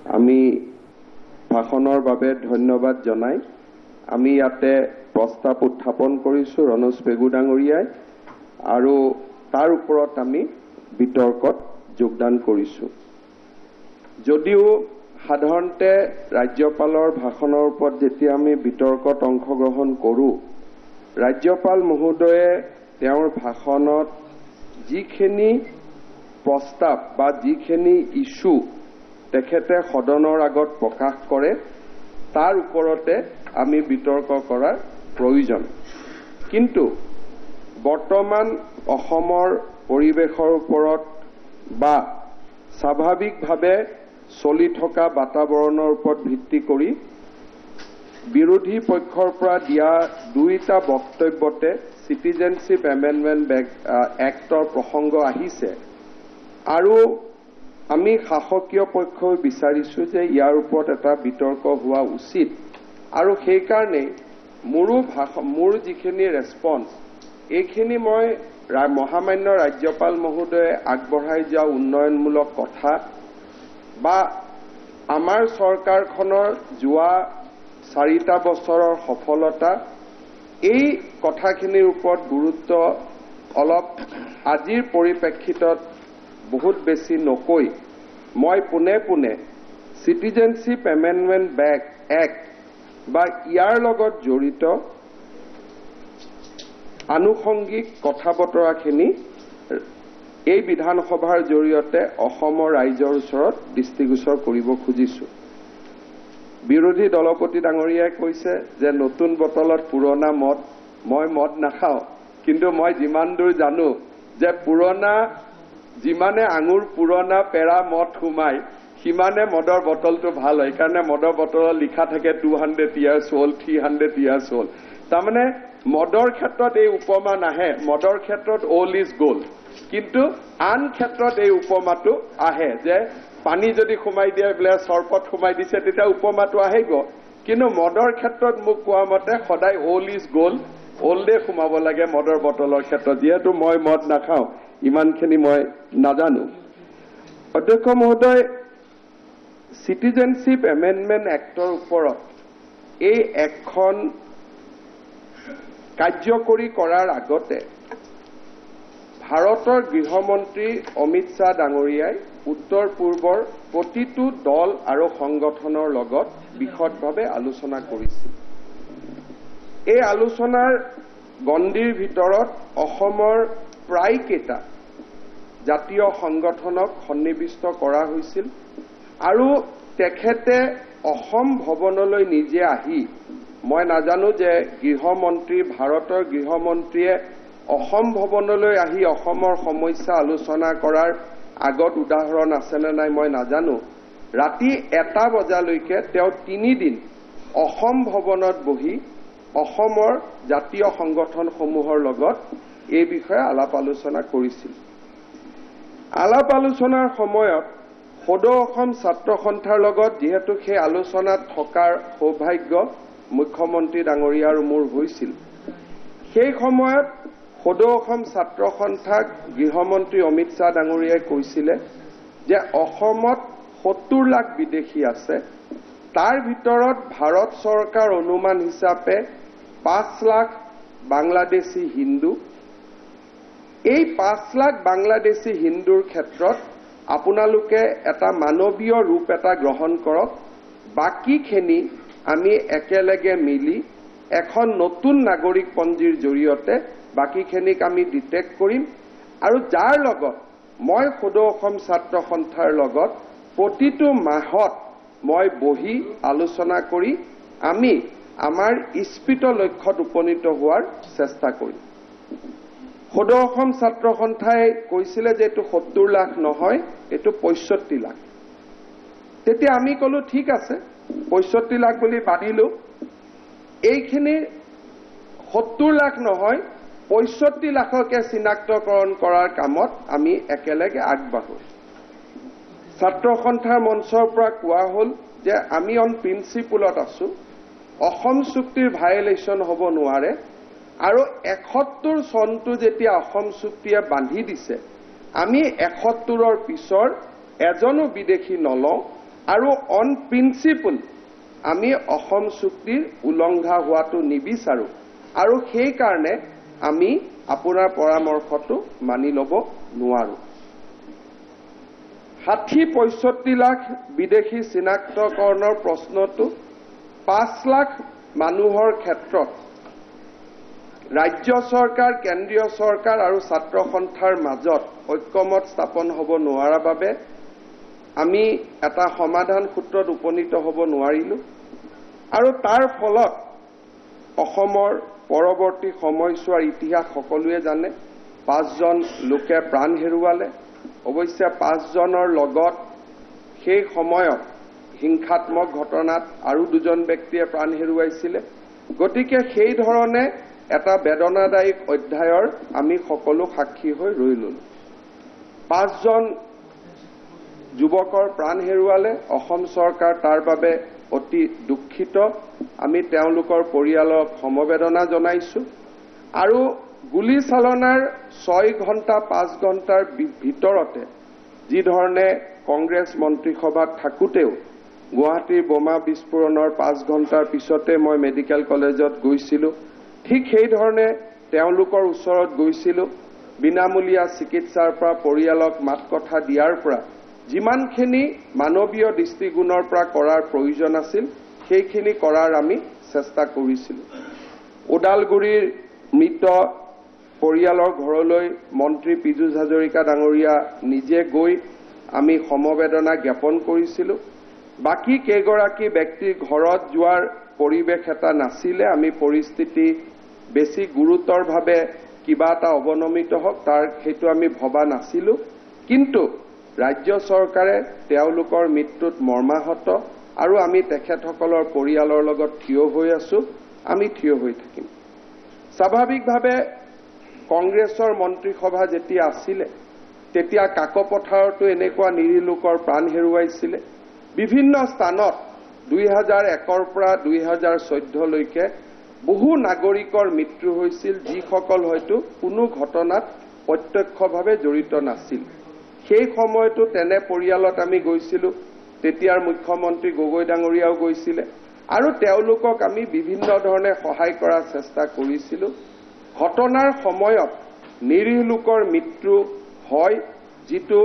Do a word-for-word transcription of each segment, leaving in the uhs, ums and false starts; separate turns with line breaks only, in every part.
আমি ভাষণৰ বাবে ধন্যবাদ জনাই আমি ইয়াতে প্ৰস্তাৱ উত্থাপন কৰিছো ৰনোজ পেগু ডাঙৰীয়াই আৰু তাৰ ওপৰত আমি বিতৰ্কত যোগদান কৰিছো যদিও সাধাৰণতে ৰাজ্যপালৰ ভাষণৰ ওপৰত যেতিয়া আমি বিতৰ্কত অংশগ্ৰহণ কৰো ৰাজ্যপাল মহোদয়ে তেওঁৰ ভাষণত যিখিনি প্ৰস্তাৱ বা যিখিনি ইস্যু তেখেতে সদনৰ আগত প্ৰকাশ কৰে তাৰ ওপৰতে আমি বিতৰ্ক কৰাৰ প্ৰয়োজন কিন্তু বৰ্তমান অসমৰ পৰিৱেশৰ ওপৰত বা স্বাভাৱিকভাৱে চলি থকা বাতাবৰণৰ ওপৰত ভিত্তি কৰি বিৰোধী পক্ষৰ পৰা দিয়া দুইটা বক্তব্যতে সিটিজেনশিপ এমেন্ডমেন্ট এক্টৰ প্ৰসংগ আহিছে আৰু আমি শাসকীয় পক্ষই বিচাৰিছো যে ইয়াৰ ওপৰত এটা বিতৰ্ক হোৱা উচিত আৰু সেই কাৰণে মোৰো মোৰ যিখিনি ৰেসপন্স এইখিনি মই মহামান্য ৰাজ্যপাল মহোদয়ে আগবঢ়াই যোৱা উন্নয়নমূলক কথা বা আমাৰ চৰকাৰখনৰ যোৱা চাৰিটা বছৰৰ সফলতা এই কথাখিনিৰ ওপৰত গুৰুত্ব অলপ আজিৰ পৰিপ্ৰেক্ষিতত বহুত বেছি নকৈ মই পুনে পুনে সিটিজেনশিপ এমেন্ডমেন্ট এক্ট বা ইয়াৰ লগত জড়িত আনুষংগিক কথা বতৰাখিনি এই বিধানসভাৰ জৰিয়তে অসমৰ ৰাইজৰ ওচৰত দৃষ্টিগোচৰ কৰিব খুজিছো বিৰোধী দলপতি ডাঙৰীয়াই কৈছে যে নতুন বটলত পুৰণা মদ মই মদ নাখাও কিন্তু মই যিমান দূৰ জানো যে পুৰণা যিমানে আঙুৰ পুৰণা পেৰা মদ খুমাই সিমানে মদৰ বটলটো ভাল হয় কাৰণে মদৰ বটলত লিখা থাকে two hundred years old three hundred years old তাৰমানে মদৰ ক্ষেত্ৰত এই উপমা নাহে মদৰ ক্ষেত্ৰত ওল্ড ইজ গোল্ড কিন্তু আন ক্ষেত্ৰত এই উপমাটো আহে যে পানী যদি খুমাই দিয়ে বোলে চৰপত খুমাই দিছে তেতিয়া উপমাটো আহিব কিন্তু মদৰ ক্ষেত্ৰত মোক কোৱা মতে সদায় ওল্ড ইজ গোল্ড ওল্ডে খুমাব লাগে মদৰ বটলৰ ক্ষেত্ৰত যেহেতু মই মদ নাখাওঁ ইমানখিনি মই নাজানো অধ্যক্ষ মহোদয় সিটিজেনশিপ এমেন্ডমেন্ট এক্টৰ ওপৰত এই এখন কাৰ্যকৰী কৰাৰ আগতে ভাৰতৰ গৃহমন্ত্ৰী অমিত শ্বাহ ডাঙৰীয়াই উত্তৰ পূৰ্বৰ প্ৰতিটো দল আৰু সংগঠনৰ লগত বিশদভাৱে আলোচনা কৰিছিল এই আলোচনাৰ গণ্ডিৰ ভিতৰত অসমৰ প্ৰায় কেইটা জাতীয় সংগঠনক সন্নিবিষ্ট কৰা হৈছিল আৰু তেখেতে অসম ভৱনলৈ নিজে আহি মই নাজানো যে গৃহমন্ত্ৰী ভাৰতৰ গৃহমন্ত্ৰীয়ে অসম ভৱনলৈ আহি অসমৰ সমস্যা আলোচনা কৰাৰ আগত উদাহৰণ আছে নে নাই মই নাজানো ৰাতি এটা বজালৈকে তেওঁ তিনি দিন অসম ভৱনত বহি অসমৰ জাতীয় সংগঠনসমূহৰ লগত এই বিষয়ে আলাপ আলোচনা কৰিছিল আলাপ আলোচনাৰ সময়ত সদৌ অসম ছাত্ৰ সন্থাৰ লগত যেহেতু সেই আলোচনাত থকাৰ সৌভাগ্য মুখ্যমন্ত্ৰী ডাঙৰীয়া আৰু মোৰ হৈছিল সেই সময়ত সদৌ অসম ছাত্ৰ সন্থাক গৃহমন্ত্ৰী অমিত শ্বাহ ডাঙৰীয়াই কৈছিলে যে অসমত সত্তৰ লাখ বিদেশী আছে তাৰ ভিতৰত ভাৰত চৰকাৰ অনুমান হিচাপে পাঁচ লাখ বাংলাদেশী হিন্দু এই পাঁচ লাখ বাংলাদেশী হিন্দুৰ ক্ষেত্ৰত আপোনালোকে এটা মানৱীয় ৰূপ এটা গ্ৰহণ কৰক বাকিখিনি আমি একেলগে মিলি এখন নতুন নাগৰিক পঞ্জীৰ জৰিয়তে বাকিখিনিক আমি ডিটেক্ট কৰিম আৰু যাৰ লগত মই সদৌ অসম ছাত্ৰ সন্থাৰ লগত প্ৰতিটো মাহত মই বহি আলোচনা কৰি আমি আমাৰ ইস্পিত লক্ষ্যত উপনীত হোৱাৰ চেষ্টা কৰিম সদৌ অসম ছাত্ৰ সন্থাই কৈছিলে যে এটো সত্তৰ লাখ নহয় এটো পঁয়ষষ্ঠি লাখ তেতিয়া আমি কলো ঠিক আছে পঁয়ষষ্ঠি লাখ বুলি মানিলো এইখিনি সত্তৰ লাখ নহয় পঁয়ষষ্ঠি লাখকে চিনাক্তকৰণ কৰাৰ কামত আমি একেলগে আগবাঢ়ো ছাত্ৰ সন্থাৰ মঞ্চৰ পৰা কোৱা হল যে আমি অন প্ৰিন্সিপলত আছো অসম চুক্তিৰ ভায়োলেশন হ'ব নোৱাৰে আৰু এসত্তৰ চনটো যেতিয়া অসম চুক্তিয়ে বান্ধি দিছে আমি এসত্তৰৰ পিছৰ এজনো বিদেশী নলওঁ আৰু অন প্ৰিন্সিপল আমি অসম চুক্তিৰ উলংঘা হোৱাটো নিবিচাৰো আৰু সেই কাৰণে আমি আপোনাৰ পৰামৰ্শটো মানি ল'ব নোৱাৰো। ষাঠি পঁয়ষষ্ঠি লাখ বিদেশী চিনাক্তকৰণৰ প্ৰশ্নটো পাঁচ লাখ মানুহৰ ক্ষেত্ৰত ৰাজ্য চৰকাৰ, কেন্দ্ৰীয় চৰকাৰ আৰু ছাত্ৰ সন্থাৰ মাজত ঐক্যমত স্থাপন হ'ব নোৱাৰাৰ বাবে আমি এটা সমাধান সূত্ৰত উপনীত হ'ব নোৱাৰিলো আৰু তাৰ ফলত অসমৰ পৰৱৰ্তী সময়ছোৱাৰ ইতিহাস সকলোৱে জানে। পাঁচজন লোকে প্ৰাণ হেৰুৱালে। অৱশ্যে পাঁচজনৰ লগত সেই সময়ত হিংসাত্মক ঘটনাত আৰু দুজন ব্যক্তিয়ে প্ৰাণ হেৰুৱাইছিলে। গতিকে সেই ধৰণে এটা বেদনাদায়ক অধ্যায়ৰ আমি সকলো সাক্ষী হৈ ৰৈ ললো। পাঁচজন যুৱকৰ প্ৰাণ হেৰুৱালে। অসম চৰকাৰ তাৰ বাবে অতি দুখিত। আমি তেওঁলোকৰ পৰিয়ালক সমবেদনা জনাইছো আৰু গুলীচালনাৰ ছয় ঘণ্টা পাঁচ ঘণ্টাৰ ভিতৰতে যি ধৰণে কংগ্ৰেছ মন্ত্ৰীসভাত থাকোঁতেও গুৱাহাটীৰ বোমা বিস্ফোৰণৰ পাঁচ ঘণ্টাৰ পিছতে মই মেডিকেল কলেজত গৈছিলোঁ, ঠিক সেই ধৰণে তেওঁলোকৰ ওচৰত গৈছিলোঁ। বিনামূলীয়া চিকিৎসাৰ পৰা পৰিয়ালক মাত কথা দিয়াৰ পৰা যিমানখিনি মানৱীয় দৃষ্টিকোণৰ পৰা কৰাৰ প্ৰয়োজন আছিল সেইখিনি কৰাৰ আমি চেষ্টা কৰিছিলোঁ। ওদালগুৰিৰ মৃত পৰিয়ালৰ ঘৰলৈ মন্ত্ৰী পীযুষ হাজৰিকা ডাঙৰীয়া নিজে গৈ আমি সমবেদনা জ্ঞাপন কৰিছিলোঁ। বাকী কেইগৰাকী ব্যক্তিৰ ঘৰত যোৱাৰ পৰিৱেশ এটা নাছিলে। আমি পৰিস্থিতি বেছি গুৰুতৰভাৱে কিবা এটা অৱনমিত হওক তাৰ সেইটো আমি ভবা নাছিলোঁ। কিন্তু ৰাজ্য চৰকাৰে তেওঁলোকৰ মৃত্যুত মৰ্মাহত আৰু আমি তেখেতসকলৰ পৰিয়ালৰ লগত থিয় হৈ আছো। আমি থিয় হৈ থাকিম। স্বাভাৱিকভাৱে কংগ্ৰেছৰ মন্ত্ৰীসভা যেতিয়া আছিলে তেতিয়া কাকপথাৰতো এনেকুৱা নিৰীহ লোকৰ প্ৰাণ হেৰুৱাইছিলে। বিভিন্ন স্থানত দুই হাজাৰ একৰ পৰা দুই হাজাৰ চৈধ্যলৈকে বহু নাগৰিকৰ মৃত্যু হৈছিল যিসকল হয়তো কোনো ঘটনাত প্ৰত্যক্ষভাৱে জড়িত নাছিল। সেই সময়তো তেনে পৰিয়ালত আমি গৈছিলোঁ। তেতিয়াৰ মুখ্যমন্ত্ৰী গগৈ ডাঙৰীয়াও গৈছিলে আৰু তেওঁলোকক আমি বিভিন্ন ধৰণে সহায় কৰাৰ চেষ্টা কৰিছিলোঁ। ঘটনাৰ সময়ত নিৰীহ লোকৰ মৃত্যু হয় যিটো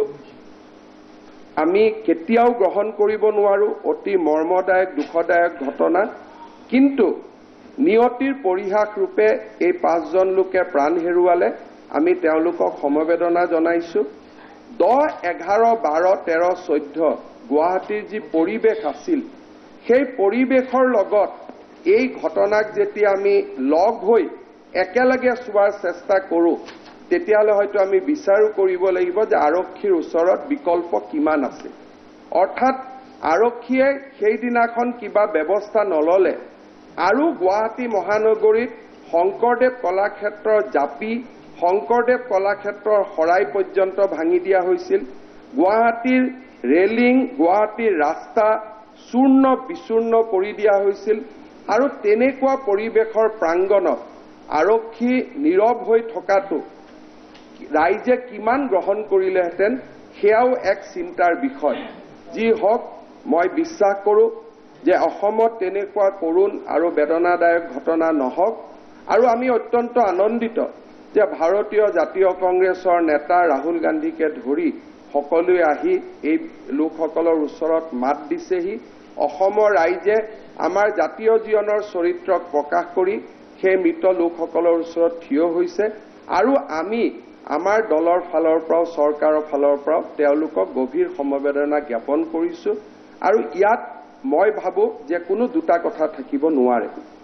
আমি কেতিয়াও গ্ৰহণ কৰিব নোৱাৰো। অতি মৰ্মদায়ক দুখদায়ক ঘটনা। কিন্তু নিয়তিৰ পৰিহাস ৰূপে এই পাঁচজন লোকে প্ৰাণ হেৰুৱালে। আমি তেওঁলোকক সমবেদনা জনাইছো। দহ এঘাৰ বাৰ তেৰ চৈধ্য গুৱাহাটীৰ যি পৰিৱেশ আছিল সেই পৰিৱেশৰ লগত এই ঘটনাক যেতিয়া আমি লগ হৈ একেলগে চোৱাৰ চেষ্টা কৰোঁ তেতিয়াহ'লে হয়তো আমি বিচাৰো কৰিব লাগিব যে আৰক্ষীৰ ওচৰত বিকল্প কিমান আছে। অৰ্থাৎ আৰক্ষীয়ে সেইদিনাখন কিবা ব্যৱস্থা নললে আৰু গুৱাহাটী মহানগৰীত শংকৰদেৱ কলাক্ষেত্ৰৰ জাপি, শংকৰদেৱ কলাক্ষেত্ৰৰ শৰাই পৰ্যন্ত ভাঙি দিয়া হৈছিল। গুৱাহাটীৰ ৰেলিং, গুৱাহাটীৰ ৰাস্তা চূৰ্ণ বিচূৰ্ণ কৰি দিয়া হৈছিল আৰু তেনেকুৱা পৰিৱেশৰ প্ৰাংগণত আৰক্ষী নীৰৱ হৈ থকাটো ৰাইজে কিমান গ্ৰহণ কৰিলেহেঁতেন সেয়াও এক চিন্তাৰ বিষয়। যি হওক মই বিশ্বাস কৰোঁ যে অসমত তেনেকুৱা কৰুণ আৰু বেদনাদায়ক ঘটনা নহওক আৰু আমি অত্যন্ত আনন্দিত যে ভাৰতীয় জাতীয় কংগ্ৰেছৰ নেতা ৰাহুল গান্ধীকে ধৰি সকলোৱে আহি এই লোকসকলৰ ওচৰত মাত দিছেহি। অসমৰ ৰাইজে আমাৰ জাতীয় জীৱনৰ চৰিত্ৰক প্ৰকাশ কৰি সেই মৃত লোকসকলৰ ওচৰত থিয় হৈছে আৰু আমি আমাৰ দলৰ ফালৰ পৰাও চৰকাৰৰ ফালৰ পৰাও তেওঁলোকক গভীৰ সমবেদনা জ্ঞাপন কৰিছো আৰু ইয়াত মই ভাবো যে কোনো দুটা কথা থাকিব নোৱাৰে।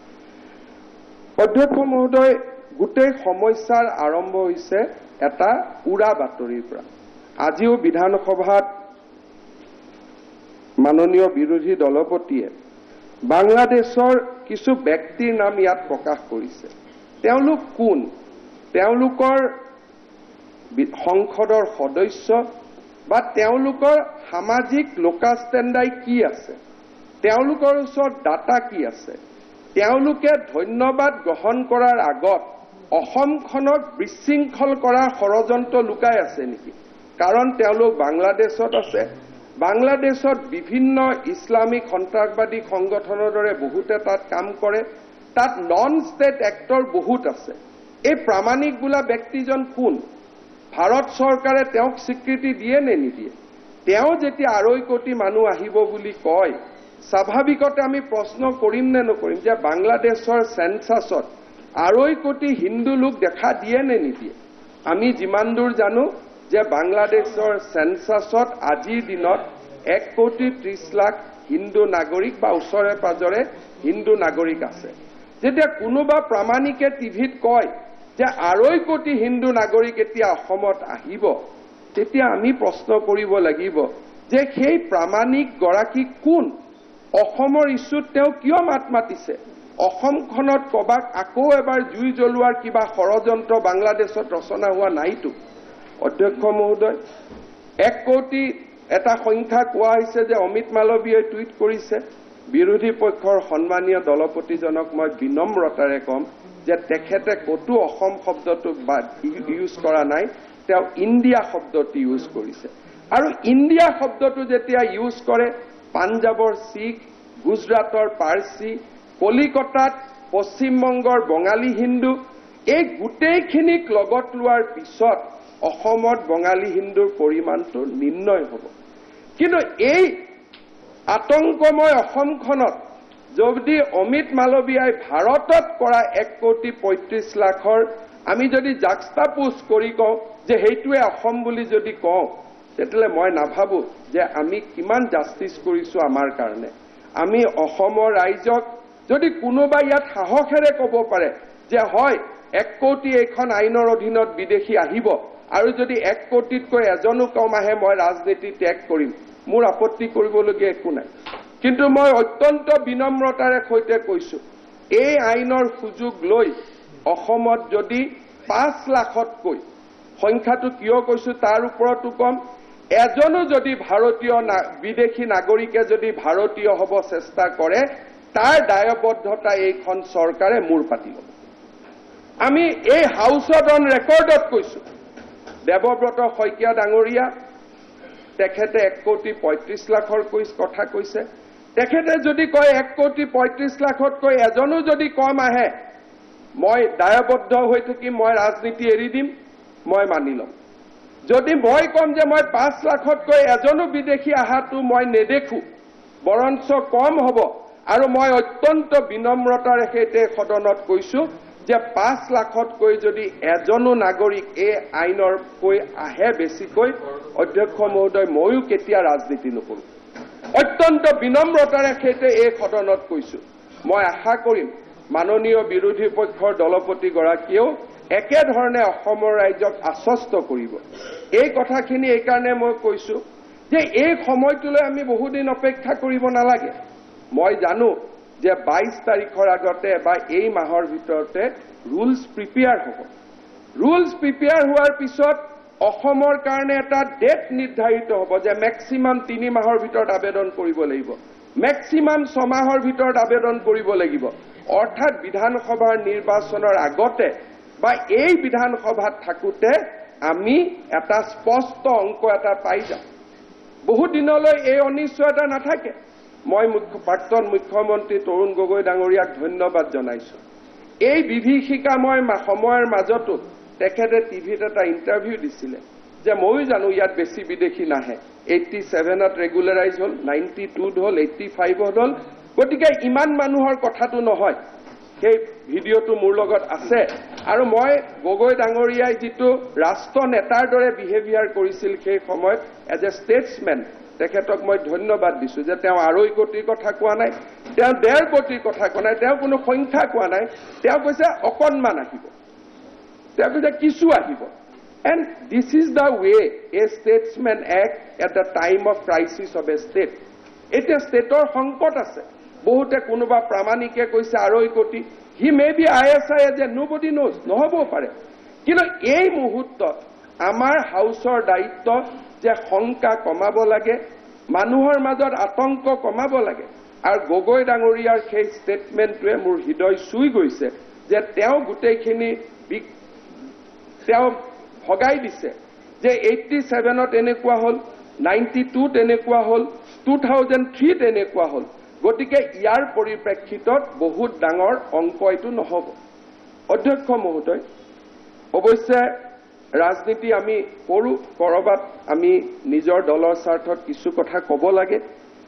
অধ্যক্ষ মহোদয়, গোটেই সমস্যাৰ আৰম্ভ হৈছে এটা উৰা বাতৰিৰ পৰা। আজিও বিধানসভাত মাননীয় বিৰোধী দলপতিয়ে বাংলাদেশৰ কিছু ব্যক্তিৰ নাম ইয়াত প্ৰকাশ কৰিছে। তেওঁলোক কোন? তেওঁলোকৰ সংসদৰ সদস্য বা তেওঁলোকৰ সামাজিক লোকাষ্টেণ্ডাই কি আছে? তেওঁলোকৰ ওচৰত ডাটা কি আছে? তেওঁলোকে ধন্যবাদ গ্ৰহণ কৰাৰ আগত অসমখনক বিশৃংখল কৰাৰ ষড়যন্ত্ৰ লুকাই আছে নেকি? কাৰণ তেওঁলোক বাংলাদেশত আছে বাংলাদেশত বিভিন্ন ইছলামিক সন্ত্ৰাসবাদী সংগঠনৰ দৰে বহুতে তাত কাম কৰে তাত নন ষ্টেট এক্টৰ বহুত আছে এই প্ৰামাণিক বোলা ব্যক্তিজন কোন ভাৰত চৰকাৰে তেওঁক স্বীকৃতি দিয়ে নে নিদিয়ে তেওঁ যেতিয়া আঢ়ৈ কোটি মানুহ আহিব বুলি কয় স্বাভাৱিকতে আমি প্ৰশ্ন কৰিম নে নকৰিম যে বাংলাদেশৰ সেন্সাছত আঢ়ৈ কোটি হিন্দু লোক দেখা দিয়ে নে নিদিয়ে আমি যিমান দূৰ জানো যে বাংলাদেশৰ সেন্সাছত আজিৰ দিনত এক কোটি ত্ৰিশ লাখ হিন্দু নাগৰিক বা ওচৰে পাজৰে হিন্দু নাগৰিক আছে যেতিয়া কোনোবা প্ৰামাণিকে টিভিত কয় যে আঢ়ৈ কোটি হিন্দু নাগৰিক এতিয়া অসমত আহিব তেতিয়া আমি প্ৰশ্ন কৰিব লাগিব যে সেই প্ৰামাণিক গৰাকী কোন অসমৰ ইস্যুত তেওঁ কিয় মাত মাতিছে অসমখনত কবাক আকৌ এবাৰ জুই জ্বলোৱাৰ কিবা ষড়যন্ত্ৰ বাংলাদেশত ৰচনা হোৱা নাইতো অধ্যক্ষ মহোদয় এক কোটি এটা সংখ্যা কোৱা হৈছে যে অমিত মালৱীয়ে টুইট কৰিছে বিৰোধী পক্ষৰ সন্মানীয় দলপতিজনক মই বিনম্ৰতাৰে কম যে তেখেতে কতো অসম শব্দটো ইউজ কৰা নাই তেওঁ ইণ্ডিয়া শব্দটো ইউজ কৰিছে আৰু ইণ্ডিয়া শব্দটো যেতিয়া ইউজ কৰে পাঞ্জাবৰ শিখ গুজৰাটৰ পাৰ্চী কলিকতাত পশ্চিমবংগৰ বঙালী হিন্দু এই গোটেইখিনিক লগত লোৱাৰ পিছত অসমত বঙালী হিন্দুৰ পৰিমাণটো নিৰ্ণয় হ'ব কিন্তু এই আতংকময় অসমখনত যদি অমিত মালৱীয়াই ভাৰতত কৰা এক কোটি পঁয়ত্ৰিশ লাখৰ আমি যদি জাক্সটাপোজ কৰি কওঁ যে হেইটোৱে অসম বুলি যদি কওঁ তেতিয়ালে মই নাভাবো যে আমি কিমান জাস্টিস কৰিছো আমাৰ কাৰণে আমি অসমৰ ৰাইজক যদি কোনোবা ইয়াত সাহসেৰে ক'ব পাৰে যে হয় এক কোটি এখন আইনৰ অধীনত বিদেশী আহিব আৰু যদি এক কোটিতকৈ এজনো কম আহে মই ৰাজনীতি ত্যাগ কৰিম মোৰ আপত্তি কৰিবলগীয়া একো নাই কিন্তু মই অত্যন্ত বিনম্ৰতাৰে সৈতে কৈছো এই আইনৰ সুযোগ লৈ অসমত যদি পাঁচ লাখতকৈ সংখ্যাটো কিয় কৈছো তাৰ ওপৰতো কম এজনো যদি ভাৰতীয় বিদেশী নাগৰিকে যদি ভাৰতীয় হ'ব চেষ্টা কৰে তাৰ দায়বদ্ধতা এইখন চৰকাৰে মূৰ পাতি ল'ব আমি এই হাউছত অন ৰেকৰ্ডত কৈছো দেৱব্ৰত শইকীয়া ডাঙৰীয়া তেখেতে এক কোটি পঁয়ত্ৰিশ লাখৰ কথা কৈছে তেখেতে যদি কয় এক কোটি পঁয়ত্ৰিশ লাখতকৈ এজনো যদি কম আহে মই দায়বদ্ধ হৈ থাকিম মই ৰাজনীতি এৰি দিম মই মানি ল'ম যদি মই কম যে মই পাঁচ লাখতকৈ এজনো বিদেশী আহাটো মই নেদেখো বৰঞ্চ কম হ'ব আৰু মই অত্যন্ত বিনম্ৰতাৰে সৈতে সদনত কৈছো যে পাঁচ লাখতকৈ যদি এজনো নাগৰিক এই আইনৰ কৈ আহে বেছিকৈ অধ্যক্ষ মহোদয় ময়ো কেতিয়া ৰাজনীতি নকৰো অত্যন্ত বিনম্ৰতাৰে সৈতে এই সদনত কৈছো মই আশা কৰিম মাননীয় বিৰোধী পক্ষৰ দলপতি গৰাকীয়েও একে ধৰণে অসমৰ ৰাইজক আশ্বস্ত কৰিব এই কথাখিনি এই কাৰণে মই কৈছো যে এই সময়টোলৈ আমি বহুদিন অপেক্ষা কৰিব নালাগে মই জানো যে বাইশ তাৰিখৰ আগতে বা এই মাহৰ ভিতৰতে ৰুলছ প্ৰিপেয়াৰ হ'ব ৰুলছ প্ৰিপেয়াৰ হোৱাৰ পিছত অসমৰ কাৰণে এটা ডেট নিৰ্ধাৰিত হ'ব যে মেক্সিমাম তিনি মাহৰ ভিতৰত আবেদন কৰিব লাগিব মেক্সিমাম ছমাহৰ ভিতৰত আবেদন কৰিব লাগিব অৰ্থাৎ বিধানসভাৰ নিৰ্বাচনৰ আগতে বা এই বিধানসভাত থাকোতে আমি এটা স্পষ্ট অংক এটা পাই যাম বহু দিনলৈ এই অনিশ্চয়তা নাথাকে মই প্ৰাক্তন মুখ্যমন্ত্ৰী তৰুণ গগৈ ডাঙৰীয়াক ধন্যবাদ জনাইছো এই বিভীষিকাময় সময়ৰ মাজতো তেখেতে টিভিত এটা ইণ্টাৰভিউ দিছিলে যে ময়ো জানো ইয়াত বেছি বিদেশী নাহে এইটি ছেভেনত ৰেগুলাৰাইজ হ'ল নাইণ্টি টুত হ'ল এইটি ফাইভত হ'ল গতিকে ইমান মানুহৰ কথাটো নহয় সেই ভিডিঅ'টো মোৰ লগত আছে আৰু মই গগৈ ডাঙৰীয়াই যিটো ৰাষ্ট্ৰ নেতাৰ দৰে বিহেভিয়াৰ কৰিছিল সেই সময়ত এজ এ ষ্টেটছমেন তেখেতক মই ধন্যবাদ দিছো যে তেওঁ আঢ়ৈ কোটিৰ কথা কোৱা নাই তেওঁ ডেৰ কোটিৰ কথা কোৱা নাই তেওঁ কোনো সংখ্যা কোৱা নাই তেওঁ কৈছে অকণমান আহিব তেওঁ কৈছে কিছু আহিব and this is the way a statesman act at the time of crisis of a state এতিয়া ষ্টেটৰ সংকট আছে বহুতে কোনোবা প্ৰামাণিকে কৈছে আঢ়ৈ কোটি হি may be I S I যে নোবডি নোজ নহ'বও পাৰে কিন্তু এই মুহূৰ্তত আমাৰ হাউচৰ দায়িত্ব যে শংকা কমাব লাগে মানুহৰ মাজত আতংক কমাব লাগে আৰু গগৈ ডাঙৰীয়াৰ সেই ষ্টেটমেণ্টটোৱে মোৰ হৃদয় চুই গৈছে যে তেওঁ গোটেইখিনি তেওঁ ভগাই দিছে যে এইটি ছেভেনত এনেকুৱা হ'ল নাইণ্টি টুত এনেকুৱা হ'ল, টু থাউজেণ্ড থ্ৰীত এনেকুৱা হ'ল। গতিকে ইয়াৰ পৰিপ্ৰেক্ষিতত বহুত ডাঙৰ অংক এইটো নহ'ব। অধ্যক্ষ মহোদয়, অৱশ্যে ৰাজনীতি আমি কৰোঁ, ক'ৰবাত আমি নিজৰ দলৰ স্বাৰ্থত কিছু কথা ক'ব লাগে,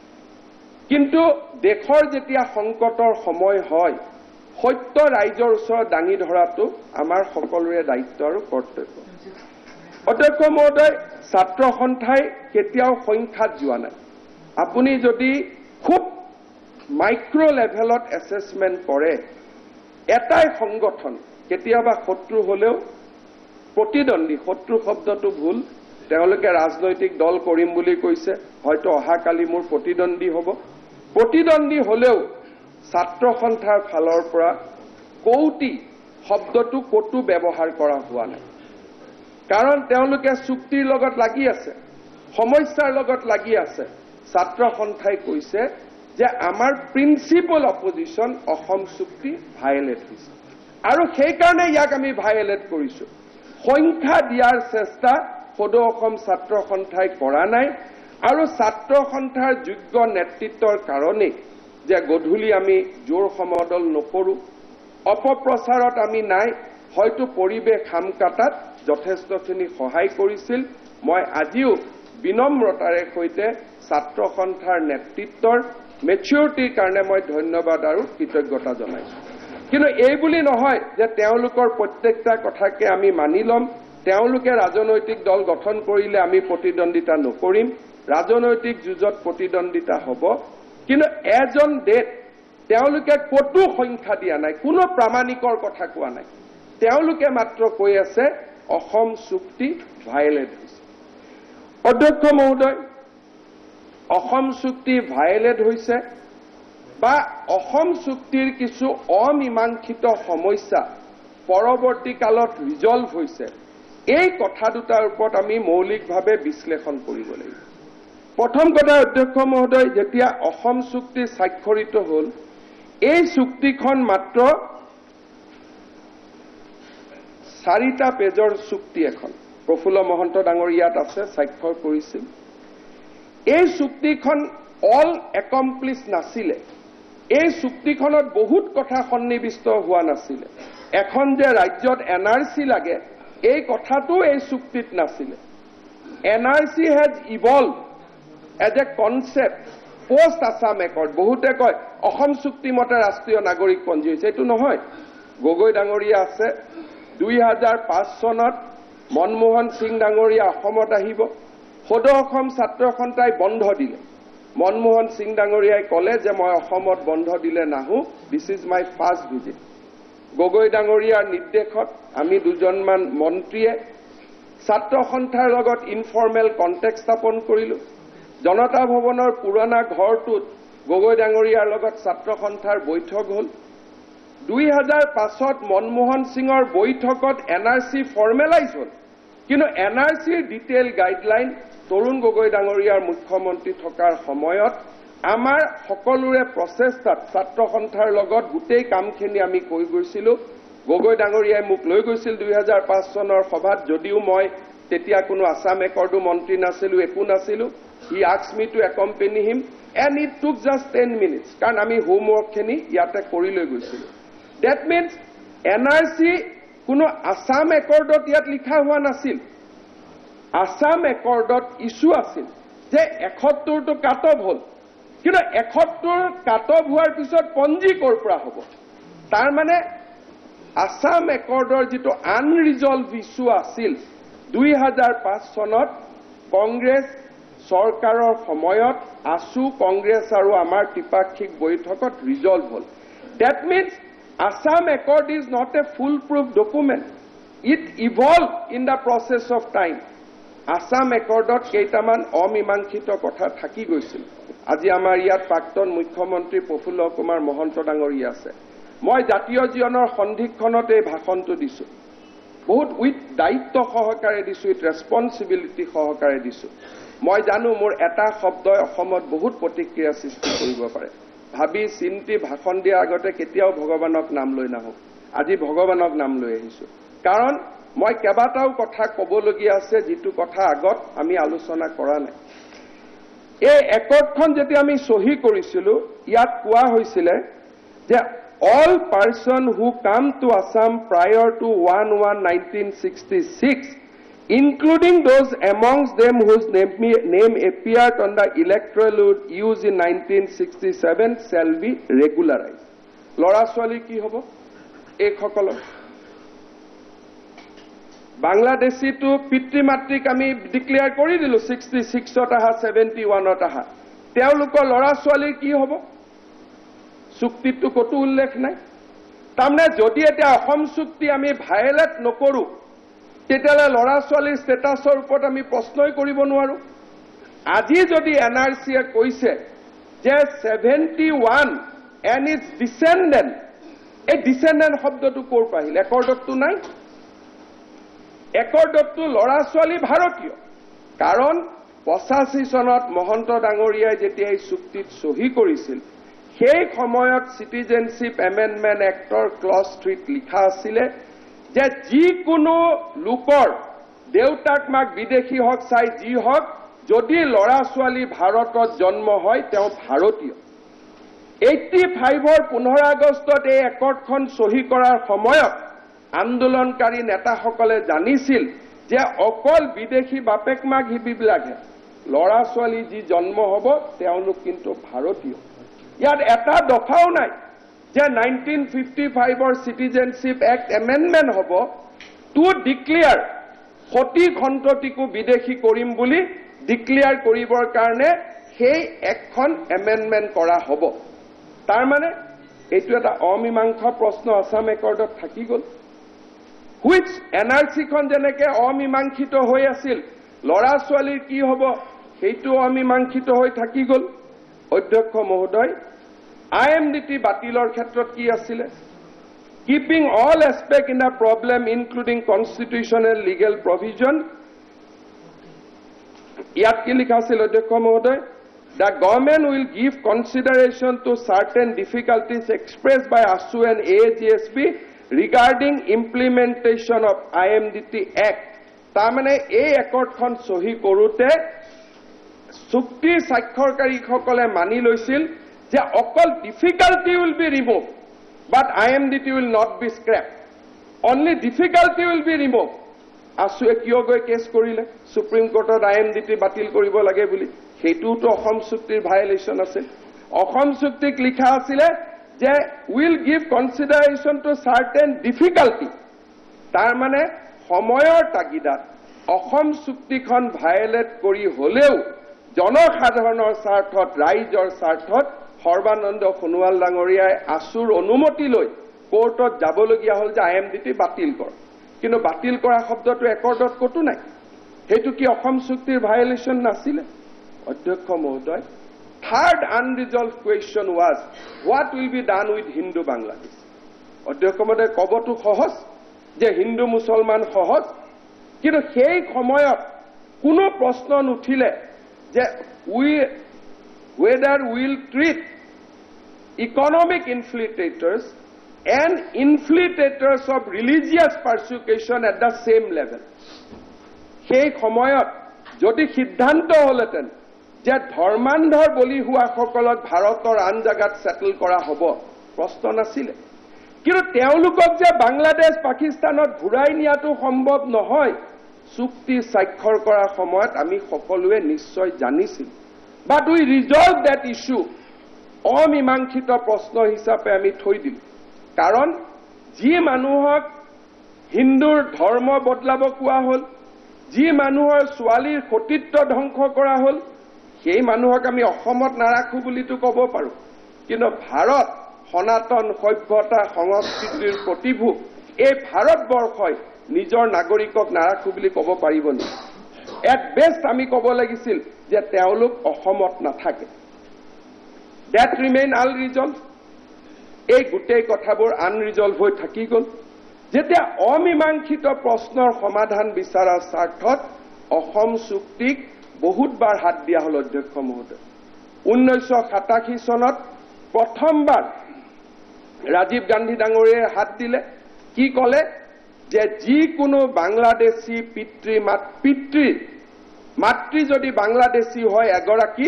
কিন্তু দেশৰ যেতিয়া সংকটৰ সময় হয়, সত্য ৰাইজৰ ওচৰত দাঙি ধৰাটো আমাৰ সকলোৰে দায়িত্ব আৰু কৰ্তব্য। অধ্যক্ষ মহোদয়, ছাত্ৰ সন্থাই কেতিয়াও সংখ্যাত যোৱা নাই। আপুনি যদি খুব মাইক্ৰ লেভেলত এছেছমেণ্ট কৰে, এটাই সংগঠন কেতিয়াবা শত্ৰু হ'লেও প্ৰতিদ্বন্দ্বী, শত্ৰু শব্দটো ভুল, তেওঁলোকে ৰাজনৈতিক দল কৰিম বুলি কৈছে, হয়তো অহাকালি মোৰ প্ৰতিদ্বন্দ্বী হ'ব। প্ৰতিদ্বন্দ্বী হ'লেও ছাত্ৰ সন্থাৰ ফালৰ পৰা কৌটি শব্দটো ক'তো ব্যৱহাৰ কৰা হোৱা নাই। কাৰণ তেওঁলোকে চুক্তিৰ লগত লাগি আছে, সমস্যাৰ লগত লাগি আছে। ছাত্ৰ সন্থাই কৈছে যে আমাৰ প্ৰিন্সিপল অপজিশ্যন অসম চুক্তি ভায়লেট হৈছে, আৰু সেইকাৰণে ইয়াক আমি ভায়লেট কৰিছোঁ। সংখ্যা দিয়াৰ চেষ্টা সদৌ অসম ছাত্ৰ সন্থাই কৰা নাই, আৰু ছাত্ৰ সন্থাৰ যোগ্য নেতৃত্বৰ কাৰণেই যে গধূলি আমি জোৰ সমদল নকৰোঁ, অপপ্ৰচাৰত আমি নাই, হয়তো পৰিৱেশ খাম কাটাত যথেষ্টখিনি সহায় কৰিছিল। মই আজিও বিনম্ৰতাৰে সৈতে ছাত্ৰ সন্থাৰ নেতৃত্বৰ মেচিউৰিটিৰ কাৰণে মই ধন্যবাদ আৰু কৃতজ্ঞতা জনাইছোঁ। কিন্তু এই বুলি নহয় যে তেওঁলোকৰ প্ৰত্যেকটা কথাকে আমি মানি ল'ম, তেওঁলোকে ৰাজনৈতিক দল গঠন কৰিলে আমি প্ৰতিদ্বন্দ্বিতা নকৰিম, ৰাজনৈতিক যুঁজত প্ৰতিদ্বন্দ্বিতা হ'ব। কিন্তু এজন ডেট তেওঁলোকে ক'তো সংখ্যা দিয়া নাই, কোনো প্ৰামাণিকৰ কথা কোৱা নাই। তেওঁলোকে মাত্ৰ কৈ আছে অসম চুক্তি ভায়লেট হৈছে। অধ্যক্ষ মহোদয়, অসম চুক্তি ভায়লেট হৈছে বা অসম চুক্তিৰ কিছু অমীমাংসিত সমস্যা পৰৱৰ্তী কালত ৰিজল্ভ হৈছে, এই কথা দুটাৰ ওপৰত আমি মৌলিকভাৱে বিশ্লেষণ কৰিব লাগিব। প্ৰথম কথা, অধ্যক্ষ মহোদয়, যেতিয়া অসম চুক্তি স্বাক্ষৰিত হ'ল, এই চুক্তিখন মাত্ৰ চাৰিটা পেজৰ চুক্তি এখন। প্ৰফুল্ল মহন্ত ডাঙৰ ইয়াত আছে, স্বাক্ষৰ কৰিছিল। এই চুক্তিখন অল একমপ্লিছ নাছিলে। এই চুক্তিখনত বহুত কথা সন্নিৱিষ্ট হোৱা নাছিলে। এখন যে ৰাজ্যত এন আৰ চি লাগে, এই কথাটো এই চুক্তিত নাছিলে। N R C has evolve as a concept post Assam accord. বহুতে কয় অসম চুক্তি মতে ৰাষ্ট্ৰীয় নাগৰিকপঞ্জী হৈছে, এইটো নহয়। গগৈ ডাঙৰীয়া আছে, দুই হাজাৰ পাঁচ চনত মনমোহন সিং ডাঙৰীয়া অসমত আহিব, সদৌ অসম ছাত্ৰ সন্থাই বন্ধ দিলে। মনমোহন সিং ডাঙৰীয়াই ক'লে যে মই অসমত বন্ধ দিলে নাহোঁ, this is my first visit. Gogoi ডাঙৰীয়াৰ নিৰ্দেশত আমি দুজনমান মন্ত্ৰীয়ে ছাত্ৰ সন্থাৰ লগত ইনফৰ্মেল কণ্টেক্ট স্থাপন কৰিলোঁ। জনতা ভৱনৰ পুৰণা ঘৰটোত গগৈ ডাঙৰীয়াৰ লগত ছাত্ৰ সন্থাৰ বৈঠক হ'ল। দুই হাজাৰ পাঁচত মনমোহন সিঙৰ বৈঠকত এন আৰ চি ফৰ্মেলাইজ হ'ল, কিন্তু এন আৰ চিৰ ডিটেইল গাইডলাইন তৰুণ গগৈ ডাঙৰীয়াৰ মুখ্যমন্ত্ৰী থকাৰ সময়ত আমাৰ সকলোৰে প্ৰচেষ্টাত ছাত্ৰ সন্থাৰ লগত গোটেই কামখিনি আমি কৈ গৈছিলোঁ। গগৈ ডাঙৰীয়াই মোক লৈ গৈছিল দুই হাজাৰ পাঁচ চনৰ সভাত, যদিও মই তেতিয়া কোনো আছাম একৰ্ডো মন্ত্ৰী নাছিলোঁ, একো নাছিলোঁ। He asked me to accompany him and it took just ten minutes, কাৰণ আমি হোমৱৰ্কখিনি ইয়াতে কৰি লৈ গৈছিলোঁ। That means N R C কোনো আছাম একৰ্ডত ইয়াত লিখা হোৱা নাছিল। আছাম একৰ্ডত ইছ্যু আছিল যে এসত্তৰটো কাট অফ হ'ল, কিন্তু এসত্তৰ কাট অফ হোৱাৰ পিছত পঞ্জী ক'ৰ পৰা হ'ব? তাৰমানে আছাম একৰ্ডৰ যিটো আনৰিজল্ভ ইছ্যু আছিল, দুই হাজাৰ পাঁচ চনত কংগ্ৰেছ চৰকাৰৰ সময়ত আছু কংগ্ৰেছ আৰু আমাৰ ত্ৰিপাক্ষিক বৈঠকত ৰিজল্ভ হ'ল। That means Assam Accord is not a foolproof document. It evolved in the process of time. Assam Accordot কেইটামান অমীমাংসিত কথা থাকি গৈছিল। আজি আমাৰ ইয়াত প্ৰাক্তন মুখ্যমন্ত্ৰী প্ৰফুল্ল কুমাৰ মহন্ত ডাঙৰীয়া আছে। মই জাতীয় জীৱনৰ সন্ধিক্ষণত এই ভাষণটো দিছোঁ, বহুত উইথ দায়িত্ব সহকাৰে দিছোঁ, উইথ ৰেছপন্সিবিলিটি সহকাৰে দিছোঁ। মই জানো মোৰ এটা শব্দই অসমত বহুত প্ৰতিক্ৰিয়া সৃষ্টি কৰিব পাৰে। ভাবি চিন্তি ভাষণ দিয়াৰ আগতে কেতিয়াও ভগৱানক নাম লৈ নাহোঁ। আজি ভগৱানক নাম লৈ আহিছোঁ, কাৰণ মই কেইবাটাও কথা ক'বলগীয়া আছে, যিটো কথা আগত আমি আলোচনা কৰা নাই। এই একৰ্ডখন যেতিয়া আমি সহি কৰিছিলো ইয়াত কোৱা হৈছিল যে all person who come to Assam prior to one one nineteen sixty-six, including those amongst them whose name, name appeared on the electoral use in nineteen sixty-seven, shall be regularized. Lora Swali ki hobo? Ek hokolo. Bangladeshi to Pitri Matrik ami declare kori dilu sixty-six otaha seventy-one otaha. Teolukor Lora Swali ki hobo? চুক্তিটো কত উল্লেখ নাই তামনে যদি এটা অসম চুক্তি আমি violet নকৰো তেতিয়ালে লৰা ছোৱালীৰ ষ্টেটাসৰ ওপৰত আমি প্ৰশ্নই কৰিব নোৱাৰো আজি যদি এনআৰসি এ কৈছে যে seventy-one and its descendant এই descendant শব্দটো কৰ পাহিল একৰ্ডটো নাই একৰ্ডটো লৰা ছোৱালী ভাৰতীয় কাৰণ পঁচাশী চনত মহন্ত ডাঙৰীয়াই যেতিয়া এই চুক্তিত সহি কৰিছিল সেই সময়ত সিটিজেনশিপ এমেন্ডমেন্ট এক্টৰ ক্লজ থ্ৰীত লিখা আছিল যে যি কোনো লোকৰ দেউতাক মাক বিদেশী হক চাই যি হক যদি লৰা ছোৱালী ভাৰতত জন্ম হয় তেওঁ ভাৰতীয় eighty-five ৰ পোন্ধৰ আগষ্টত এই একৰ্ডখন সহি কৰাৰ সময়ত আন্দোলনকাৰী নেতাসকলে জানিছিল যে অকল বিদেশী বাপেক মাক হিবিবিলাকে লৰা ছোৱালী যি জন্ম হ'ব তেওঁলোক কিন্তু ভাৰতীয় ইয়াত এটা দফাও নাই যে nineteen fifty-five ৰ সিটিজেনশিপ এক্ট এমেন্ডমেন্ট হ'ব টু ডিক্লেয়াৰ সতী খণ্ডটিকো বিদেশী কৰিম বুলি ডিক্লেয়াৰ কৰিবৰ কাৰণে সেই একখন এমেন্ডমেন্ট কৰা হ'ব তাৰ মানে এইটো এটা অমীমাংসা প্ৰশ্ন আসাম একৰ্ডত থাকি গল হুইচ এনআৰসি খন যেনেকে অমীমাংসিত হৈ আছিল লৰা ছোৱালীৰ কি হ'ব সেইটো অমীমাংসিত হৈ থাকি গল অধ্যক্ষ মহোদয় I M D T বাতিলৰ ক্ষেত্ৰত কি আছিল keeping all aspect in the problem including constitutional legal provision ইয়াত কি লিখা আছিল অধ্যক্ষ মহোদয় the government will give consideration to certain difficulties expressed by A S U and A G S B regarding implementation of I M D T Act তাৰমানে এই একৰ্ডখন সহি কৰোতে চুক্তি স্বাক্ষৰকাৰীসকলে মানি লৈছিল যে অকল difficulty will be removed but I M D T will not be scrapped only difficulty will be removed আসুৱে কিয় গৈ কেছ কৰিলে সুপ্ৰিম কোৰ্টত I M D T বাতিল কৰিব লাগে বুলি হেতুটো অসম চুক্তিৰ ভায়োলেশন আছে অসম চুক্তিক লিখা আছিল যে will give consideration to certain difficulty তাৰ মানে সময়ৰ তাগিদাত অসম চুক্তিখন ভায়োলেট কৰি হলেও জনসাধাৰণৰ স্বাৰ্থত ৰাইজৰ স্বাৰ্থত সৰ্বানন্দ সোণোৱাল ডাঙৰীয়াই আসুৰ অনুমতি লৈ কোৰ্টত যাবলগীয়া হল যে I M D T বাতিল কৰ কিন্তু বাতিল কৰা শব্দটো একৰ্ডত কতো নাই হেতু কি অসম চুক্তিৰ ভায়োলেশন নাছিল অধ্যক্ষ মহোদয় third unresolved question was what will be done with Hindu Bangladesh অধ্যক্ষ মহোদয় কবটো সহজ যে হিন্দু মুছলমান সহজ কিন্তু সেই সময়ত কোনো প্ৰশ্ন নুঠিলে যে উই whether will treat economic infiltrators and infiltrators of religious persecution at the same level. সেই সময়ত যদি সিদ্ধান্ত হলতেন যে ধৰ্মান্ধৰ বলি হোৱা সকলক ভাৰতৰ আন জাগাত সেটেল কৰা হ'ব প্ৰশ্ন নাছিল কিন্তু তেওঁলোকক যে বাংলাদেশ পাকিস্তানত ঘুৰাই নিয়াটো সম্ভৱ নহয় চুক্তি স্বাক্ষৰ কৰাৰ সময়ত আমি সকলোৱে নিশ্চয় জানিছিল but we resolve that issue অমীমাংসিত প্ৰশ্ন হিচাপে আমি থৈ দিলো কাৰণ যি মানুহক হিন্দুৰ ধৰ্ম বদলাব কোৱা হল যি মানুহৰ ছোৱালীৰ সতীত্ব ধ্বংস কৰা হল সেই মানুহক আমি অসমত নাৰাখো বুলিতো ক'ব পাৰো কিন্তু ভাৰত সনাতন সভ্যতা সংস্কৃতিৰ প্ৰতিভূ এই ভাৰতবৰ্ষই নিজৰ নাগৰিকক নাৰাখো বুলি ক'ব পাৰিব নি এট বেষ্ট আমি ক'ব লাগিছিল যে তেওঁলোক অসমত নাথাকে that remain unresolved এই গোটেই কথাবোৰ আনৰিজলভ হৈ থাকি গল যেতিয়া অমীমাংসিত প্ৰশ্নৰ সমাধান বিচাৰাৰ স্বাৰ্থত অসম চুক্তিক বহুতবাৰ হাত দিয়া হল অধ্যক্ষ মহোদয় ঊনৈছশ সাতাশী চনত প্ৰথমবাৰ ৰাজীৱ গান্ধী ডাঙৰীয়াই হাত দিলে কি কলে যে যি কোনো বাংলাদেশী পিতৃ পিতৃ মাতৃ যদি বাংলাদেশী হয় এগৰাকী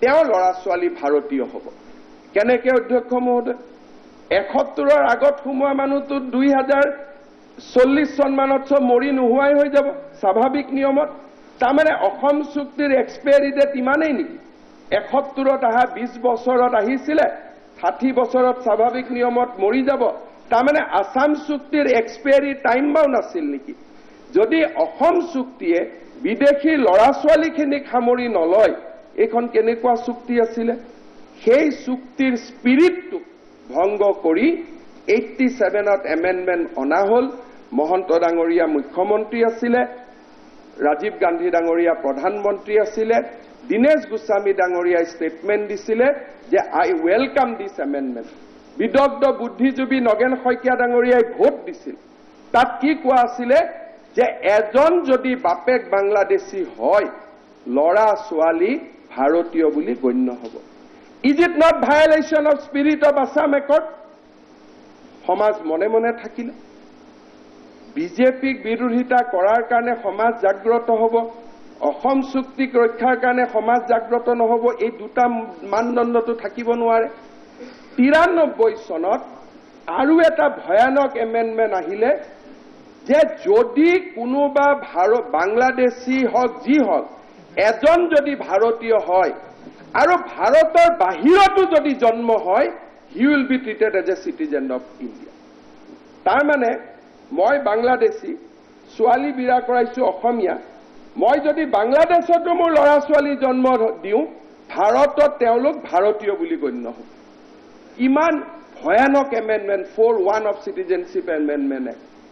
তেওঁৰ ল'ৰা ছোৱালী ভাৰতীয় হ'ব কেনেকে অধ্যক্ষ মহোদয় এসত্তৰৰ আগত সোমোৱা মানুহটো দুই হাজাৰ চল্লিশ চন মানত চব মৰি নোহোৱাই হৈ যাব স্বাভাৱিক নিয়মত তাৰমানে অসম চুক্তিৰ এক্সপায়াৰী ডেট ইমানেই নেকি এসত্তৰত আহা বিশ বছৰত আহিছিলে ষাঠি বছৰত স্বাভাৱিক নিয়মত মৰি যাব তাৰমানে আসাম চুক্তিৰ এক্সপায়াৰী টাইম বাউণ্ড আছিল নেকি যদি অসম চুক্তিয়ে বিদেশী ল'ৰা ছোৱালীখিনিক সামৰি নলয় এইখন কেনেকুৱা চুক্তি আছিলে সেই চুক্তিৰ স্পিৰিটটো ভংগ কৰি এইট্টি ছেভেনত এমেণ্ডমেণ্ট অনা হ'ল মহন্ত ডাঙৰীয়া মুখ্যমন্ত্ৰী আছিলে ৰাজীৱ গান্ধী ডাঙৰীয়া প্ৰধানমন্ত্ৰী আছিলে দীনেশ গোস্বামী ডাঙৰীয়াই ষ্টেটমেণ্ট দিছিলে যে আই ৱেলকাম দিছ এমেণ্ডমেণ্ট বিদগ্ধ বুদ্ধিজীৱী নগেন শইকীয়া ডাঙৰীয়াই ভোট দিছিল তাত কি কোৱা আছিলে যে এজন যদি বাপেক বাংলাদেশী হয় ল'ৰা ছোৱালী ভাৰতীয় বুলি গণ্য হ'ব is it not violation of spirit of Assam accord সমাজ মনে মনে থাকিলে বিজেপিক বিৰোধিতা কৰাৰ কাৰণে সমাজ জাগ্ৰত হ'ব অসম চুক্তিক ৰক্ষাৰ কাৰণে সমাজ জাগ্ৰত নহ'ব এই দুটা মানদণ্ডটো থাকিব নোৱাৰে তিৰানব্বৈ চনত আৰু এটা ভয়ানক এমেণ্ডমেণ্ট আহিলে যে যদি কোনোবা ভাৰত বাংলাদেশী হওক যি হওক এজন যদি ভাৰতীয় হয় আৰু ভাৰতৰ বাহিৰতো যদি জন্ম হয় he will be treated as a citizen of India তাৰমানে মই বাংলাদেশী ছোৱালী বিয়া কৰাইছো অসমীয়া মই যদি বাংলাদেশতো মোৰ ল'ৰা ছোৱালী জন্ম দিওঁ ভাৰতত তেওঁলোক ভাৰতীয় বুলি গণ্য হ'ব ইমান ভয়ানক amendment for one of citizenship amendment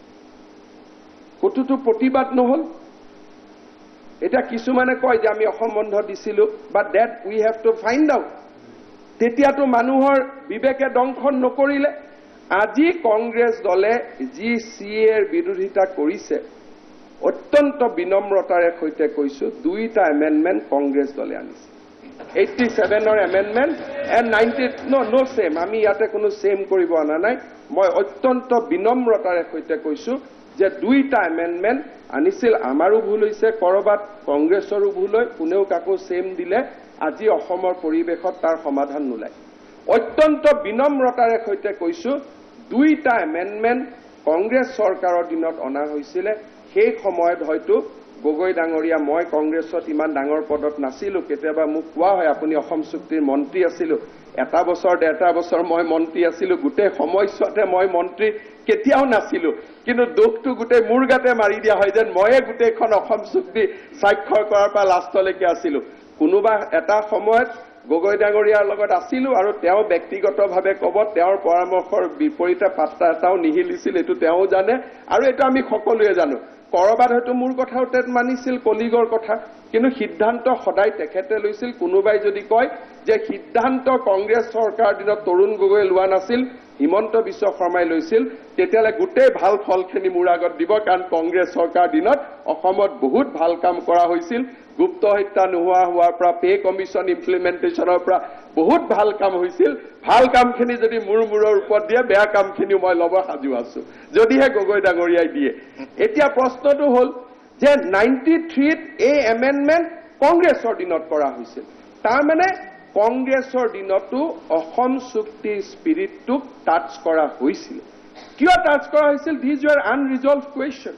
কতোতো প্ৰতিবাদ নহ'ল এটা কিছুমানে কয় যে আমি অসম বন্ধ দিছিলোঁ but that we have to find out তেতিয়াতো মানুহৰ বিবেকে দংশন নকৰিলে আজি কংগ্ৰেছ দলে যি চি এৰ বিৰোধিতা কৰিছে অত্যন্ত বিনম্ৰতাৰে সৈতে কৈছো দুইটা এমেণ্ডমেণ্ট কংগ্ৰেছ দলে আনিছে এইট্টি ছেভেনৰ এমেণ্ডমেণ্ট এণ্ড নাইণ্টি ন ন ছেম আমি ইয়াতে কোনো ছেম কৰিব অনা নাই মই অত্যন্ত বিনম্ৰতাৰে সৈতে কৈছো যে দুইটা এমেণ্ডমেণ্ট আনিছিল আমাৰো ভুল হৈছে কৰবাত কংগ্ৰেছৰো ভুল হয় কোনেও কাকো ছেম দিলে আজি অসমৰ পৰিৱেশত তাৰ সমাধান নোলায় অত্যন্ত বিনম্ৰতাৰে সৈতে কৈছো দুইটা এমেণ্ডমেণ্ট কংগ্ৰেছ চৰকাৰৰ দিনত অনা হৈছিলে সেই সময়ত হয়তো গগৈ ডাঙৰীয়া মই কংগ্ৰেছত ইমান ডাঙৰ পদত নাছিলোঁ কেতিয়াবা মোক কোৱা হয় আপুনি অসম চুক্তিৰ মন্ত্ৰী আছিলোঁ এটা বছৰ ডেৰটা বছৰ মই মন্ত্ৰী আছিলোঁ গোটেই সময়ছোৱাতে মই মন্ত্ৰী কেতিয়াও নাছিলোঁ কিন্তু দুখটো গোটেই মোৰ গাতে মাৰি দিয়া হয় যেন ময়ে গোটেইখন অসম চুক্তি স্বাক্ষৰ কৰাৰ পৰা লাষ্টলৈকে আছিলোঁ কোনোবা এটা সময়ত গগৈ ডাঙৰীয়াৰ লগত আছিলোঁ আৰু তেওঁ ব্যক্তিগতভাৱে ক'ব তেওঁৰ পৰামৰ্শৰ বিপৰীতে পাত্তা এটাও নিহিলিছিল এইটো তেওঁ জানে আৰু এইটো আমি সকলোৱে জানো কৰবাত হয়তো মোৰ কথাও তেত মানিছিল কলিগৰ কথা কিন্তু সিদ্ধান্ত সদায় তেখেতে লৈছিল কোনোবাই যদি কয় যে সিদ্ধান্ত কংগ্ৰেছ চৰকাৰৰ দিনত তৰুণ গগৈ লোৱা নাছিল হিমন্ত বিশ্ব শৰ্মাই লৈছিল তেতিয়ালে গোটেই ভাল ফলখিনি মোৰ আগত দিব কাৰণ কংগ্ৰেছ চৰকাৰৰ দিনত অসমত বহুত ভাল কাম কৰা হৈছিল গুপ্ত হত্যা নোহোৱা হোৱাৰ পৰা পে কমিশন ইমপ্লিমেণ্টেশ্যনৰ পৰা বহুত ভাল কাম হৈছিল ভাল কামখিনি যদি মোৰ মূৰৰ ওপৰত দিয়ে বেয়া কামখিনি মই ল'ব সাজু আছো যদিহে গগৈ ডাঙৰীয়াই দিয়ে এতিয়া প্ৰশ্নটো হ'ল যে নাইণ্টি থ্ৰীত এই এমেণ্ডমেণ্ট কংগ্ৰেছৰ দিনত কৰা হৈছিল তাৰমানে কংগ্ৰেছৰ দিনতো অসম চুক্তিৰ স্পিৰিটটোক টাচ কৰা হৈছিল কিয় টাচ কৰা হৈছিল দিজ ৱাৰ আনৰিজলভ কুৱেশ্যন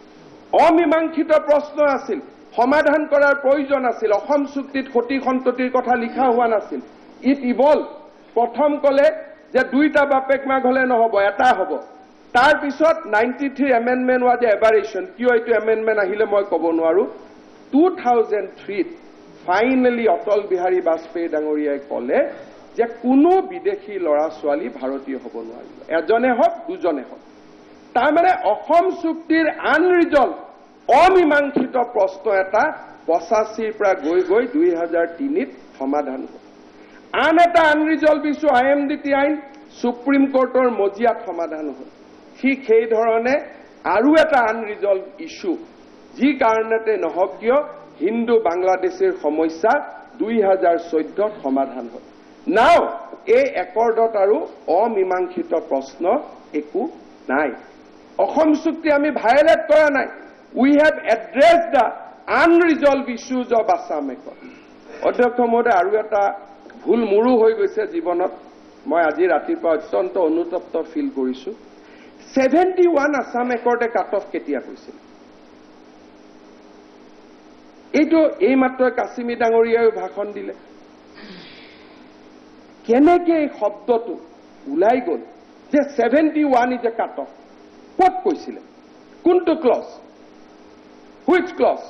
অমীমাংসিত প্ৰশ্ন আছিল সমাধান কৰাৰ প্ৰয়োজন আছিল অসম চুক্তিত সতী সন্ততিৰ কথা লিখা হোৱা নাছিল ইট ইভল্ভ প্ৰথম কলে যে দুইটা বাপেক মাক হলে নহব এটা হ'ব তাৰ পিছত ninety three amendment was aberration কিয় এইটো এমেণ্ডমেণ্ট আহিলে মই ক'ব নোৱাৰো টু থাউজেণ্ড থ্ৰীত ফাইনেলি অটল বিহাৰী বাজপেয়ী ডাঙৰীয়াই ক'লে যে কোনো বিদেশী ল'ৰা ছোৱালী ভাৰতীয় হ'ব নোৱাৰিব এজনে হওক দুজনে হওক তাৰমানে অসম চুক্তিৰ আনৰিজল্ভ অমীমাংসিত প্ৰশ্ন এটা পঁচাশীৰ পৰা গৈ গৈ দুই হাজাৰ তিনিত সমাধান হ'ল আন এটা unresolve issue I M D T আইন সুপ্ৰিম কোৰ্টৰ মজিয়াত সমাধান হ'ল ঠিক সেই ধৰণে আৰু এটা আনৰিজল্ভ ইছ্যু যি কাৰণতে নহওক কিয় হিন্দু বাংলাদেশীৰ সমস্যা দুই হাজাৰ চৈধ্যত সমাধান হ'ল নাও এই একৰ্ডত আৰু অমীমাংসিত প্ৰশ্ন একো নাই অসম চুক্তি আমি ভায়োলেট কৰা নাই we have addressed the unresolved issues of Assam Accord অধ্যক্ষ মহোদয় আৰু এটা ভুল মোৰো হৈ গৈছে জীৱনত মই আজি ৰাতিপুৱা অত্যন্ত অনুতপ্ত ফিল কৰিছো সেভেন্টি ওৱান আসাম একৰ্ডে কাট অফ কেতিয়া কৈছিল এইটো এই মাত্ৰ কাছিমি ডাঙৰীয়াও ভাষণ দিলে কেনেকে এই শব্দটো উলাই গল যে seventy one is a cut off ক'ত কৈছিলে কোনটো clause which clause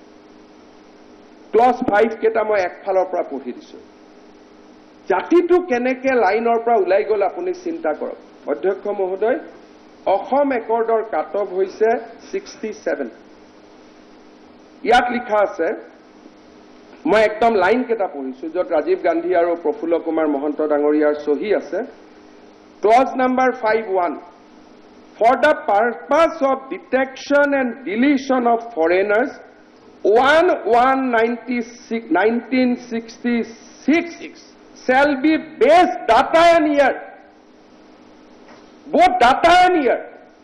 clause five কেইটা মই একফালৰ পৰা পঢ়ি দিছো জাতিটো কেনেকে লাইনৰ পৰা উলাই গল আপুনি চিন্তা কৰক অধ্যক্ষ মহোদয় অসম একৰ্ডৰ কাট অফ হৈছে ছিক্সটি ছেভেন ইয়াত লিখা আছে মই একদম লাইন কেইটা পঢ়িছো য'ত ৰাজীৱ গান্ধী আৰু প্ৰফুল্ল কুমাৰ মহন্ত ডাঙৰীয়াৰ সহি আছে clause number five one for the purpose of detection and deletion of foreigners one one nineteen sixty-six shall be base data and year both data and year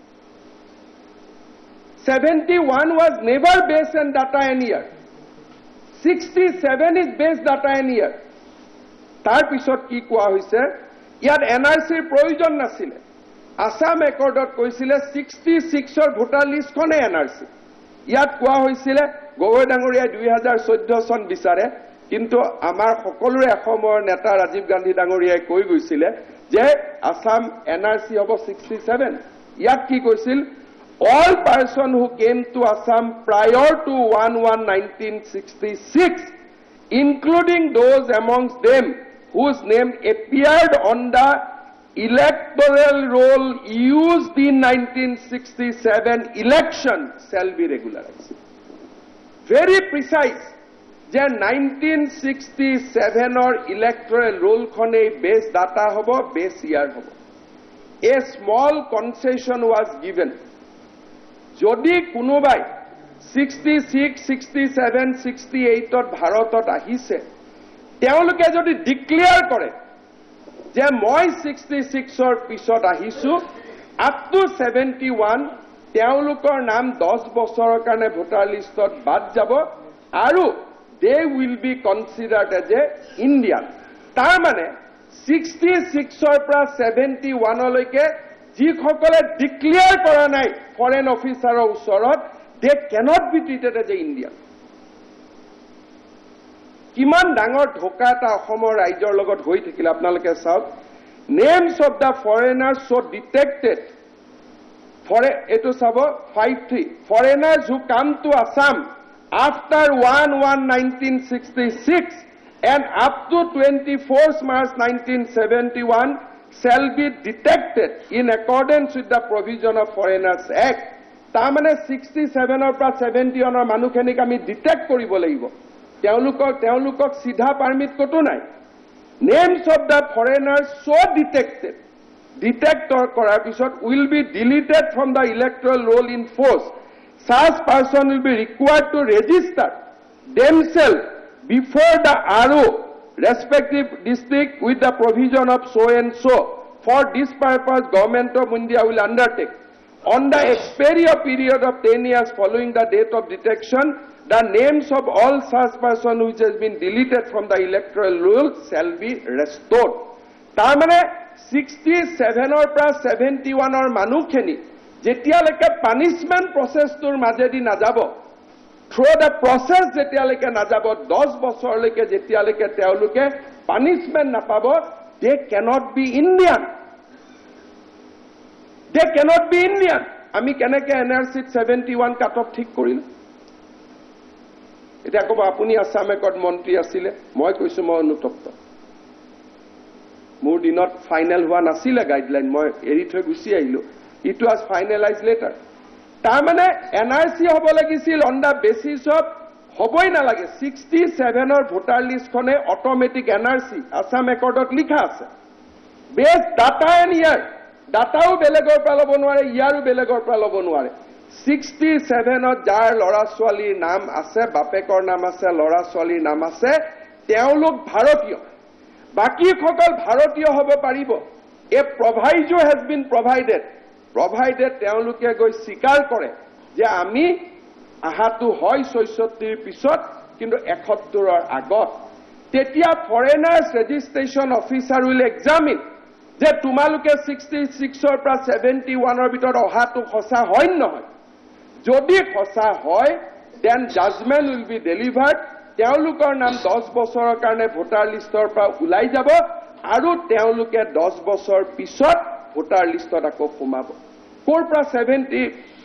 seventy-one was never base and data and year sixty-seven is base data and year tar pisot ki koa hoise yat N R C er proyojon nasile Assam একৰ্ডত কৈছিলে sixty ছিক্সৰ voter লিষ্টখনে N R C ইয়াত কোৱা হৈছিলে গগৈ ডাঙৰীয়াই দুই হাজাৰ চৈধ্য চন বিচাৰে কিন্তু আমাৰ সকলোৰে অসমৰ নেতা ৰাজীৱ গান্ধী ডাঙৰীয়াই কৈ গৈছিলে যে আসাম এন আৰ চি হ'ব ছিক্সটি ছেভেন ইয়াত কি কৈছিল all person who came to Assam prior to one one nineteen sixty six including those amongst them whose name appeared on the electoral roll used in nineteen sixty-seven election shall be regularized. Very precise. Je nineteen sixty-seven or electoral roll khone base data hobo, base year hobo. A small concession was given. Jodi kunobai sixty-six, sixty-seven, sixty-eight or Bharatot ahise. Teoloke jodi declare kore. যে মই sixty ছিক্সৰ পিছত আহিছো up to seventy one তেওঁলোকৰ নাম দহ বছৰৰ কাৰণে ভোটাৰ লিষ্টত বাদ যাব আৰু they will be considered as a Indian তাৰ মানে ছিক্সটি ছিক্সৰ পৰা ছেভেন্টি ওৱানলৈকে যিসকলে ডিক্লেয়াৰ কৰা নাই ফৰেন অফিচাৰৰ ওচৰত they cannot be treated as a Indian কিমান ডাঙৰ ঢোকা এটা অসমৰ ৰাজ্যৰ লগত হৈ থাকিলে আপোনালোকে চাওক names of the foreigners so detected ফৰে এটো চাব five three foreigners who came to Assam after one one nineteen sixty six and up to twenty four March nineteen seventy one shall be detected in accordance with the provision of foreigners act তাৰমানে sixty ছেভেনৰ পৰা seventy ওৱানৰ মানুহখিনিক আমি detect কৰিব লাগিব তেওঁলোকক তেওঁলোকক সিধা পাৰমিট কতো নাই names of the foreigners so detected ডিটেক্টৰ কৰাৰ পিছত will be deleted from the electoral roll in force such person will be required to register themselves before the R O' respective district with the provision of so and so for this purpose government of India will undertake on the expiry period of ten years following the date of detection the names of all such person which has been deleted from the electoral roll shall be restored. Tamane sixty-seven or pra seventy-one or manukheni jetialeke punishment process tur majedi najabo through the process jetialeke najabo ten bochor leke jetialeke teoluke punishment napabo they cannot be Indian. They cannot be Indian. Ami keneke N R C seventy-one cut off thik koril এটা কব আপুনি Assam accord মন্ত্ৰী আছিলে মই কৈছো মই অনুতপ্ত মোৰ দিনত ফাইনেল হোৱা নাছিলে গাইডলাইন মই এৰি থৈ গুচি আহিলো ইট ওয়াজ ফাইনেলাইজ লেটাৰ তাৰ মানে এন আৰ চি হ'ব লাগিছিল অন দা বেচিছ অফ হ'বই নালাগে ছিক্সটি ছেভেনৰ ভোটাৰ লিষ্টখনে automatic N R C Assam একৰ্ডত লিখা আছে বেছ ডাটা এণ্ড ইয়াৰ ডাটাও বেলেগৰ পৰা ল'ব নোৱাৰে ইয়াৰো বেলেগৰ পৰা ল'ব নোৱাৰে ছিক্সটি ছেভেনত যাৰ ল'ৰা ছোৱালীৰ নাম আছে বাপেকৰ নাম আছে ল'ৰা ছোৱালীৰ নাম আছে তেওঁলোক ভাৰতীয় বাকীসকল ভাৰতীয় হ'ব পাৰিব a proviso has been provided provided তেওঁলোকে গৈ স্বীকাৰ কৰে যে আমি আহাটো হয় ছয়ষষ্ঠিৰ পিছত কিন্তু এসত্তৰৰ আগত তেতিয়া foreigners registration officer will examine যে তোমালোকে ছিক্সটি ছিক্সৰ পৰা ছেভেণ্টি ওৱানৰ ভিতৰত অহাটো সঁচা হয় নহয় যদি সঁচা হয় then judgement will be delivered তেওঁলোকৰ নাম দহ বছৰৰ কাৰণে ভোটাৰ লিষ্টৰ পৰা ওলাই যাব আৰু তেওঁলোকে দহ বছৰ পিছত ভোটাৰ লিষ্টত আকৌ সোমাব ক'ৰ পৰা ছেভেণ্টি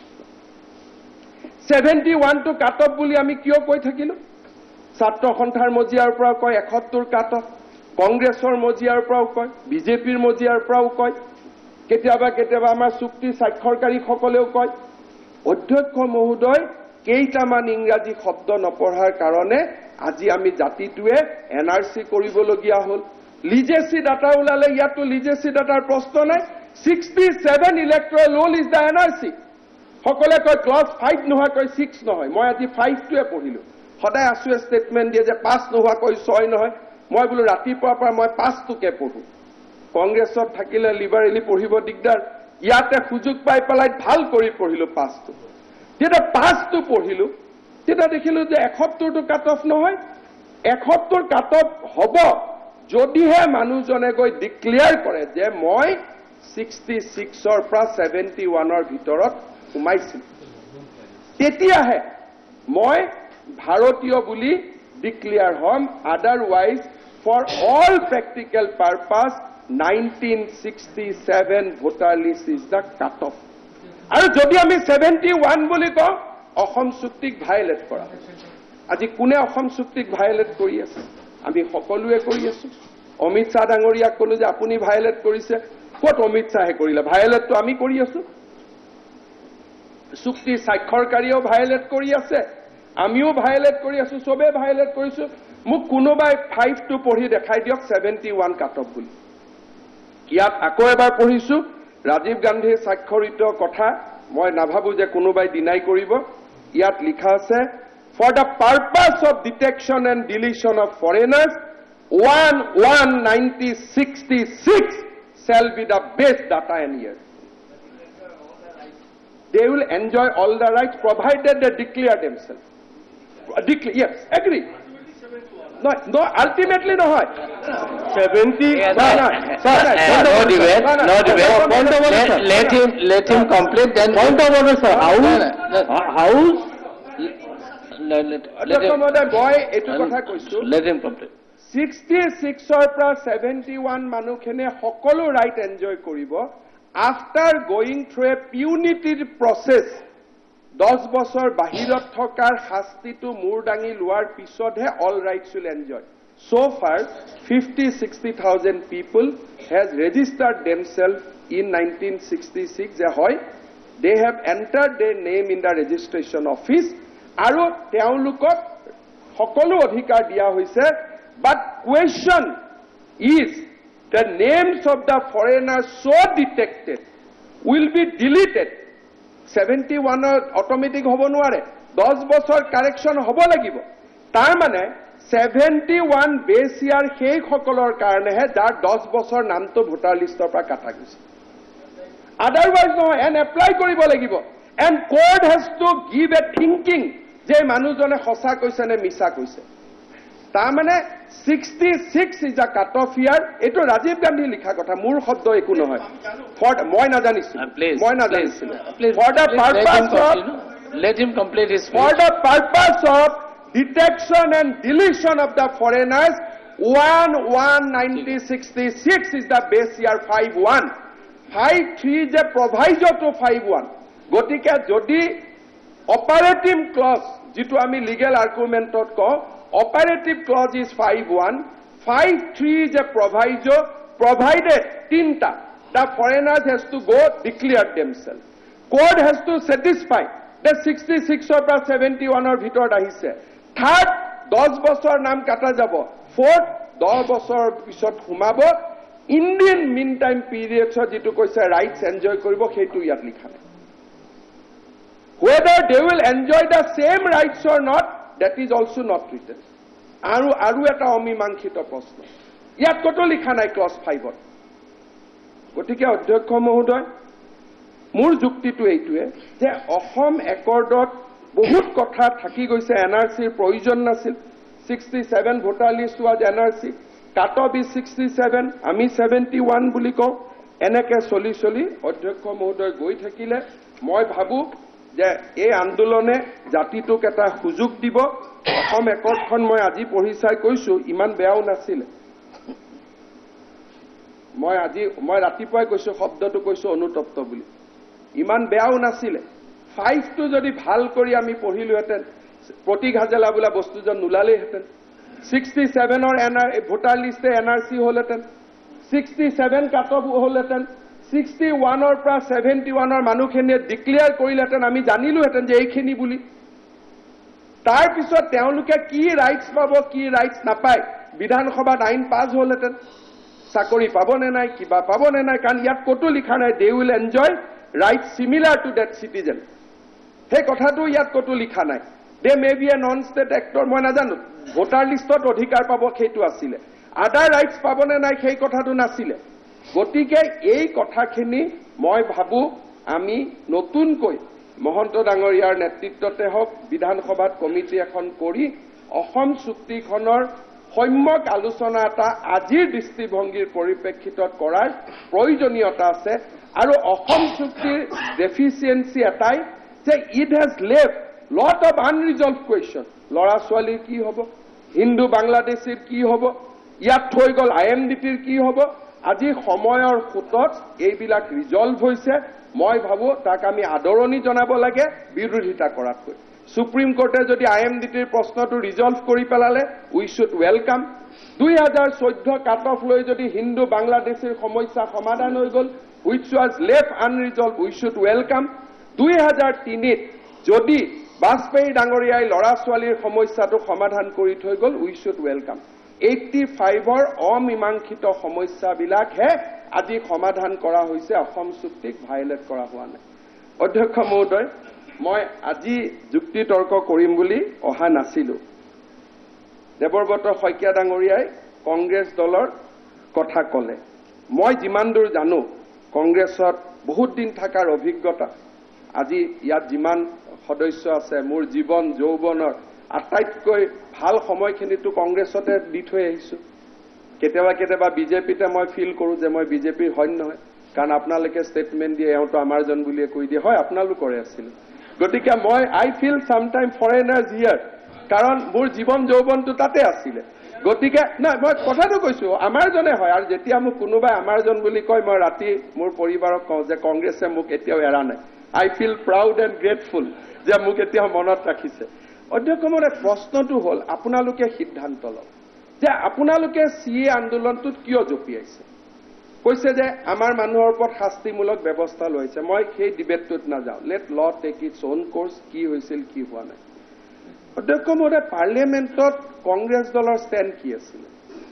ছেভেণ্টি ওৱানটো কাট অফ বুলি আমি কিয় কৈ থাকিলোঁ ছাত্ৰ সন্থাৰ মজিয়াৰ পৰাও কয় এসত্তৰ কাট অফ কংগ্ৰেছৰ মজিয়াৰ পৰাও কয় বিজেপিৰ মজিয়াৰ পৰাও কয় কেতিয়াবা কেতিয়াবা আমাৰ চুক্তি স্বাক্ষৰকাৰীসকলেও কয় অধ্যক্ষ মহোদয় কেইটামান ইংৰাজী শব্দ নপঢ়াৰ কাৰণে আজি আমি জাতিটোৱে এন আৰ চি কৰিবলগীয়া হ'ল লিজেচি ডাটা ওলালে ইয়াতো লিজেচি ডাটাৰ প্ৰশ্ন নাই sixty seven electoral roll is the N R C সকলে কয় ক্লজ ফাইভ নোহোৱাকৈ ছিক্স নহয় মই আজি ফাইভটোৱে পঢ়িলোঁ সদায় আছুৱে ষ্টেটমেণ্ট দিয়ে যে পাঁচ নোহোৱাকৈ ছয় নহয় মই বোলো ৰাতিপুৱাৰ পৰা মই পাঁচটোকে পঢ়োঁ কংগ্ৰেছত থাকিলে লিবাৰেলি পঢ়িব দিগদাৰ ইয়াতে সুযোগ পাই পেলাই ভাল কৰি পঢ়িলোঁ পাঁচটো যেতিয়া পাঁচটো পঢ়িলোঁ তেতিয়া দেখিলোঁ যে এসত্তৰটো কাট অফ নহয় এসত্তৰ কাট অফ হ'ব যদিহে মানুহজনে গৈ ডিক্লেয়াৰ কৰে যে মই ছিক্সটি ছিক্সৰ পৰা ছেভেণ্টি ওৱানৰ ভিতৰত সোমাইছিলোঁ তেতিয়াহে মই ভাৰতীয় বুলি ডিক্লেয়াৰ হ'ম otherwise for all practical purpose nineteen sixty seven voter list is the cut off আৰু যদি আমি ছেভেণ্টি ওৱান বুলি কওঁ অসম চুক্তিক ভাইলেট কৰা আজি কোনে অসম চুক্তিক ভাইলেট কৰি আছে আমি সকলোৱে কৰি আছো অমিত শ্বাহ ডাঙৰীয়াক ক'লো যে আপুনি ভাইলেট কৰিছে ক'ত অমিত শ্বাহে কৰিলে ভাইলেটটো আমি কৰি আছো চুক্তি স্বাক্ষৰকাৰীও ভাইলেট কৰি আছে আমিও ভাইলেট কৰি আছো সবে ভাইলেট কৰিছো মোক কোনোবাই ফাইভটো পঢ়ি দেখাই দিয়ক ছেভেণ্টি ওৱান কাট অফ বুলি ইয়াত আকৌ এবাৰ পঢ়িছো ৰাজীৱ গান্ধীৰ স্বাক্ষৰিত কথা মই নাভাবো যে কোনোবাই ডিনাই কৰিব ইয়াত লিখা আছে for the purpose of detection and deletion of foreigners one one ninety sixty six shall be the best data in year. They will enjoy all the rights provided they declare themselves. Declare, yes, agree. No, no, ultimately no. seventy.
Yes, no, no, sir, no, no debate. No, no debate. Point of order, let, let him, let him complete. Then
point of order, sir. How?
No, no, no.
How?
Let, let, let, him,
boy, etu kotha koisu.
Let him complete.
Sixty ছিক্সৰ পৰা seventy one মানুহখিনিয়ে সকলো right enjoy কৰিব after going through a punitive process দহ বছৰ বাহিৰত থকাৰ শাস্তিটো মূৰ দাঙি লোৱাৰ পিছতহে all rights will enjoy so' far fifty sixty thousand people has registered themselves in nineteen sixty six যে হয় they have entered they name in the registration office আৰু তেওঁলোকক সকলো অধিকাৰ দিয়া হৈছে But question is, the names of the foreigners so detected will be deleted. seventy-one automatic hobo noare. দহ বছৰ correction hobo lagibo. Tar mane seventy-one base year সেই সকলৰ কাৰণে হে যাৰ দহ বছৰ নামটো ভোটাৰ লিষ্টৰ পৰা কাটা গৈছে. Otherwise no and apply কৰিব লাগিব. And court has to give a thinking যে মানুহজনে সঁচা কৈছে নে মিছা কৈছে. তাৰ মানে sixty six is a cut off ইয়াৰ এইটো ৰাজীৱ গান্ধী লিখা কথা মোৰ শব্দ একো নহয় ফৰ মই নাজানিছিলো মই নাজানিছিলো for the purpose of
let him complete his speech.
For the purpose of detection and deletion of the foreigners one one ninety sixty-six is the base year five one five three je proviso to five one gotike jodi operative clause jitu ami legal argument ot ko operative clause is five one five three is a proviso provided tinta the foreigners has to go declare themselves court has to satisfy the sixty-six or seventy-one or ভিতৰত আহিছে third দহ বছৰ নাম কাটা যাব fourth দহ বছৰ পিছত সোমাব ইণ্ডিয়ান মিন টাইম পিৰিয়ডছত যেটো কৈছে ৰাইটস এনজয় কৰিব সেইটো ইয়াত লিখা নাই whether they will enjoy the same rights or not that is also not written আৰু আৰু এটা অমীমাংসিত প্ৰশ্ন ইয়াত কতো লিখা নাই ক্লজ five ত গতিকে অধ্যক্ষ মহোদয় মোৰ যুক্তিটো এইটোৱে যে অসম একৰ্ডত বহুত কথা থাকি গৈছে এনআৰসিৰ প্ৰয়োজন নাছিল sixty-seven voter list was N R C, cut-off is sixty-seven, আমি seventy-one বুলি কওঁ এনেকে চলি চলি অধ্যক্ষ মহোদয় গৈ থাকিলে মই ভাবো যে এই আন্দোলনে জাতিটোক এটা সুযোগ দিব অসম একতখন মই আজি পঢ়ি চাই কৈছো ইমান বেয়াও নাছিল মই আজি মই ৰাতিপুৱাই কৈছো শব্দটো কৈছো অনুতপ্ত বুলি ইমান বেয়াও নাছিল five টো যদি ভাল কৰি আমি পঢ়িলোহেতেন প্ৰতীক হাজেলা বোলা বস্তুজন নুলালেহেতেন sixty-seven অৰ এনআৰ ভোটাৰ লিষ্টে এনআৰসি হলহেতেন sixty-seven কাট অফ হলহেতেন sixty-one অৰ পৰা seventy-one অৰ মানুহখিনিয়ে ডিক্লেয়াৰ কৰিলেহেতেন আমি জানিলোহেতেন যে এইখিনি বুলি তাৰ পিছত তেওঁলোকে কি ৰাইটস পাব কি ৰাইটস নাপায় বিধানসভাত আইন পাছ হলহেতেন চাকৰি পাবনে নাই কিবা পাবনে নাই কাৰণ ইয়াত কতো লিখা নাই they will enjoy right similar to that citizen সেই কথাটো ইয়াত কতো লিখা নাই they may be a non state actor মই নাজানো ভোটাৰ লিষ্টত অধিকাৰ পাব সেইটো আছিল আদাৰ ৰাইটস পাবনে নাই সেই কথাটো নাছিল গতিকে এই কথাখিনি মই ভাবো আমি নতুনকৈ মহন্ত ডাঙৰীয়াৰ নেতৃত্বতে হওক বিধানসভাত কমিটি এখন কৰি অসম চুক্তিখনৰ সম্যক আলোচনা এটা আজিৰ দৃষ্টিভংগীৰ পৰিপ্ৰেক্ষিতত কৰাৰ প্ৰয়োজনীয়তা আছে আৰু অসম চুক্তিৰ ডেফিচিয়েন্সি এটাই যে it has left lot of unresolve question লৰা ছোৱালীৰ কি হ'ব হিন্দু বাংলাদেশীৰ কি হ'ব ইয়াত থৈ গ'ল আই এম ডি টিৰ কি হ'ব আজি সময়ৰ খুঁটত এইবিলাক ৰিজলভ হৈছে মই ভাবো তাক আমি আদৰণি জনাব লাগে বিৰোধিতা কৰাতকৈ সুপ্ৰিম কোৰ্টে যদি আই এম ডি টিৰ প্ৰশ্নটো ৰিজলভ কৰি পেলালে উই শুড ৱেলকাম দুই হাজাৰ চৈধ্য কাট অফ লৈ যদি হিন্দু বাংলাদেশীৰ সমস্যা সমাধান হৈ গ'ল which was left unresolve we should welcome দুই হাজাৰ তিনিত যদি বাজপেয়ী ডাঙৰীয়াই লৰা ছোৱালীৰ সমস্যাটো সমাধান কৰি থৈ গ'ল উই শুড ৱেলকাম eighty-five অৰ অমীমাংসিত সমস্যাবিলাকহে আজি সমাধান কৰা হৈছে অসম চুক্তিক ভাইলেট কৰা হোৱা নাই অধ্যক্ষ মহোদয় মই আজি যুক্তি তৰ্ক কৰিম বুলি অহা নাছিলো দেৱব্ৰত শইকীয়া ডাঙৰীয়াই কংগ্ৰেছ দলৰ কথা ক'লে মই যিমান দূৰ জানো কংগ্ৰেছত বহুত দিন থকাৰ অভিজ্ঞতা আজি ইয়াত যিমান সদস্য আছে মোৰ জীৱন যৌৱনৰ আটাইতকৈ ভাল সময়খিনিতো কংগ্ৰেছতে দি থৈ আহিছো কেতিয়াবা কেতিয়াবা বিজেপিতে মই ফিল কৰো যে মই বিজেপিৰ হয় নহয় কাৰণ আপোনালোকে ষ্টেটমেণ্ট দিয়ে এওঁতো আমাৰ জন বুলিয়ে কৈ দিয়ে হয় আপোনালোকৰে আছিল গতিকে মই I feel sometime foreigners here কাৰণ মোৰ জীৱন যৌৱনটো তাতে আছিল গতিকে না মই কথাটো কৈছো আমাৰ জনে হয় আৰু যেতিয়া মোক কোনোবাই আমাৰ জন বুলি কয় মই ৰাতি মোৰ পৰিবাৰক কওঁ যে কংগ্ৰেছে মোক এতিয়াও এৰা নাই I feel proud and grateful যে মোক এতিয়াও মনত ৰাখিছে অধ্যক্ষ মহোদয় প্ৰশ্নটো হ'ল আপোনালোকে সিদ্ধান্ত লওক যে আপোনালোকে চি এ আন্দোলনটোত কিয় জপিয়াইছে কৈছে যে আমাৰ মানুহৰ ওপৰত শাস্তিমূলক ব্যৱস্থা লৈছে মই সেই ডিবেটটোত নাযাওঁ লেট ল টেক ইটছ অন কোৰ্স কি হৈছিল কি হোৱা নাই অধ্যক্ষ মহোদয় পাৰ্লিয়ামেণ্টত কংগ্ৰেছ দলৰ ষ্টেণ্ড কি আছিল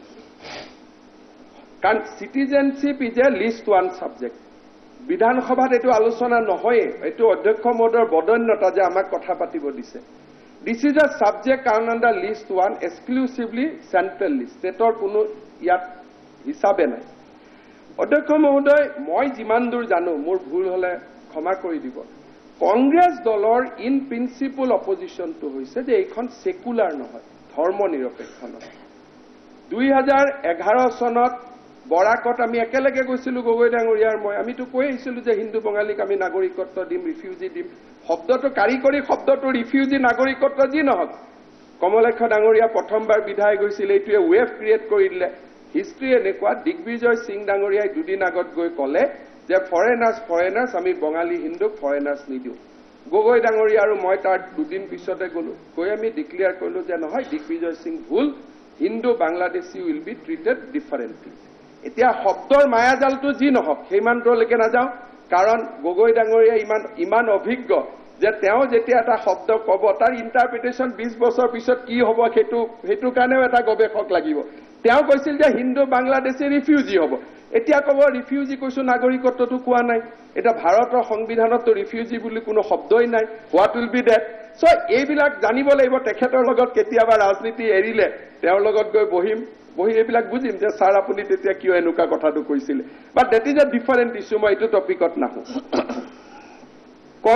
কাৰণ citizenship is a list one subject বিধানসভাত এইটো আলোচনা নহয়ে এইটো অধ্যক্ষ মহোদয়ৰ বদন্যতা যে আমাক কথা পাতিব দিছে This is a subject under list one exclusively central list. Stator কোনো ইয়াত হিসাবে নাই অধ্যক্ষ মহোদয় মই যিমান দূৰ জানো মোৰ ভুল হলে ক্ষমা কৰি দিব কংগ্ৰেছ দলৰ ইন প্ৰিন্সিপল অপজিশনটো হৈছে যে এইখন সেকুলাৰ নহয় ধৰ্ম নিৰপেক্ষ নহয় দুই হাজাৰ এঘাৰ চনত বৰাকত আমি একেলগে গৈছিলো গগৈ ডাঙৰীয়াৰ মই আমিতো কৈ আহিছিলো যে হিন্দু বঙালীক আমি নাগৰিকত্ব দিম ৰিফিউজি দিম শব্দটো কাৰিকৰী শব্দটো ৰিফিউজি নাগৰিকত্ব যি নহক কমলেশ ডাঙৰীয়া প্ৰথমবাৰ বিধায় গৈছিল এইটোৱে ৱেভ ক্ৰিয়েট কৰি দিলে হিষ্ট্ৰী এনেকুৱা দিগ্বিজয় সিং ডাঙৰীয়াই দুদিন আগত গৈ ক'লে যে ফৰেনাৰ্ছ ফৰেনাৰ্ছ আমি বঙালী হিন্দুক ফৰেনাৰ্ছ নিদিওঁ গগৈ ডাঙৰীয়া আৰু মই তাৰ দুদিন পিছতে গ'লো গৈ আমি ডিক্লেয়াৰ কৰিলো যে নহয় দিগ্বিজয় সিং ভুল Hindu Bangladeshi will be treated differently এতিয়া শব্দৰ মায়াজালটো যি নহওক সেইমানলৈকে নাযাওঁ কাৰণ গগৈ ডাঙৰীয়া ইমান ইমান অভিজ্ঞ যে তেওঁ যেতিয়া এটা শব্দ ক'ব তাৰ ইণ্টাৰপ্ৰিটেশ্যন বিশ বছৰ পিছত কি হ'ব সেইটো সেইটো কাৰণেও এটা গৱেষক লাগিব তেওঁ কৈছিল যে হিন্দু বাংলাদেশী ৰিফিউজি হ'ব এতিয়া ক'ব ৰিফিউজি কৈছো নাগৰিকত্বটো কোৱা নাই এটা ভাৰতৰ সংবিধানততো ৰিফিউজি বুলি কোনো শব্দই নাই হোৱাট উইল বি ডেট চ' এইবিলাক জানিব লাগিব তেখেতৰ লগত কেতিয়াবা ৰাজনীতি এৰিলে তেওঁৰ লগত গৈ বহিম বহি এইবিলাক বুজিম যে ছাৰ আপুনি তেতিয়া কিয় এনেকুৱা কথাটো কৈছিলে but that is a different issue মই এইটো টপিকত নাহো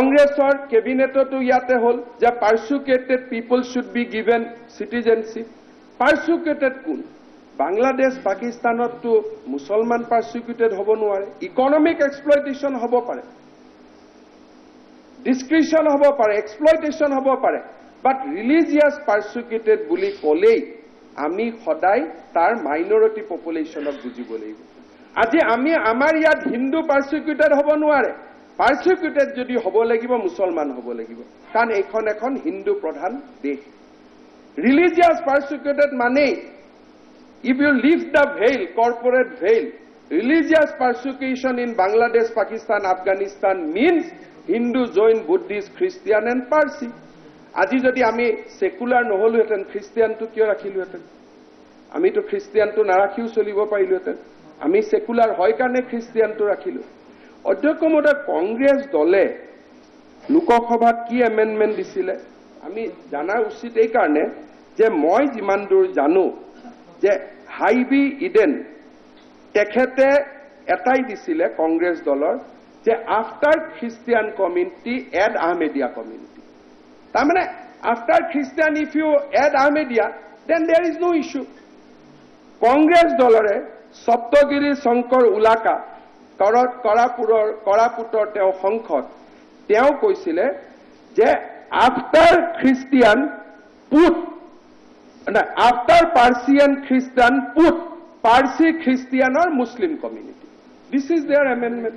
কংগ্ৰেছৰ কেবিনেটতো ইয়াতে হ'ল যে persecuted people should be given citizenship persecuted কোন বাংলাদেশ পাকিস্তানততো মুছলমান পাৰ্চিকিউটেড হ'ব নোৱাৰে ইকনমিক এক্সপ্লইটেশ্যন হ'ব পাৰে ডিসক্রিপশন হ'ব পাৰে এক্সপ্লইটেশ্যন হ'ব পাৰে বাট ৰিলিজিয়াছ পাৰ্চিকিউটেড বুলি ক'লেই আমি সদায় তাৰ মাইনৰিটি পপুলেশ্যনক বুজিব লাগিব আজি আমি আমাৰ ইয়াত হিন্দু পাৰ্চিকিউটেড হ'ব নোৱাৰে পাৰ্চিকিউটেড যদি হ'ব লাগিব মুছলমান হ'ব লাগিব কাৰণ এইখন এখন হিন্দু প্ৰধান দেশ ৰিলিজিয়াছ পাৰ্চিকিউটেড মানে if you lift the veil corporate veil religious persecution in Bangladesh Pakistan Afghanistan means Hindu join Buddhist Christian and Parsi আজি যদি আমি সেকুলার নহলহেতেন খ্রিস্টিয়ানটো কিয় ৰাখিলোহেতেন আমিতো খ্রিস্টিয়ানটো নাৰাখিও চলিব পাৰিলোহেতেন আমি সেকুলার হয় কাৰণে খ্রিস্টিয়ানটো ৰাখিলো অধ্যক্ষ মহোদয় কংগ্ৰেছ দলে লোকসভাত কি এমেন্ডমেন্ট দিছিলে আমি জানা উচিত এই কাৰণে যে মই যিমান দূৰ জানো যে হাইবি ইডেন তেখেতে এটাই দিছিলে কংগ্ৰেছ দলৰ যে after Christian community add Ahmadiyya community তাৰমানে after Christian if you add Ahmadiyya then there is no issue Congress দলৰে সপ্তগিৰি শংকৰ উলাকা কৰাপুৰৰ কৰাপুটৰ তেওঁ সংসদ তেওঁ কৈছিলে যে after Christian put after Persian Christian put Parsi Christian or Muslim community this is their amendment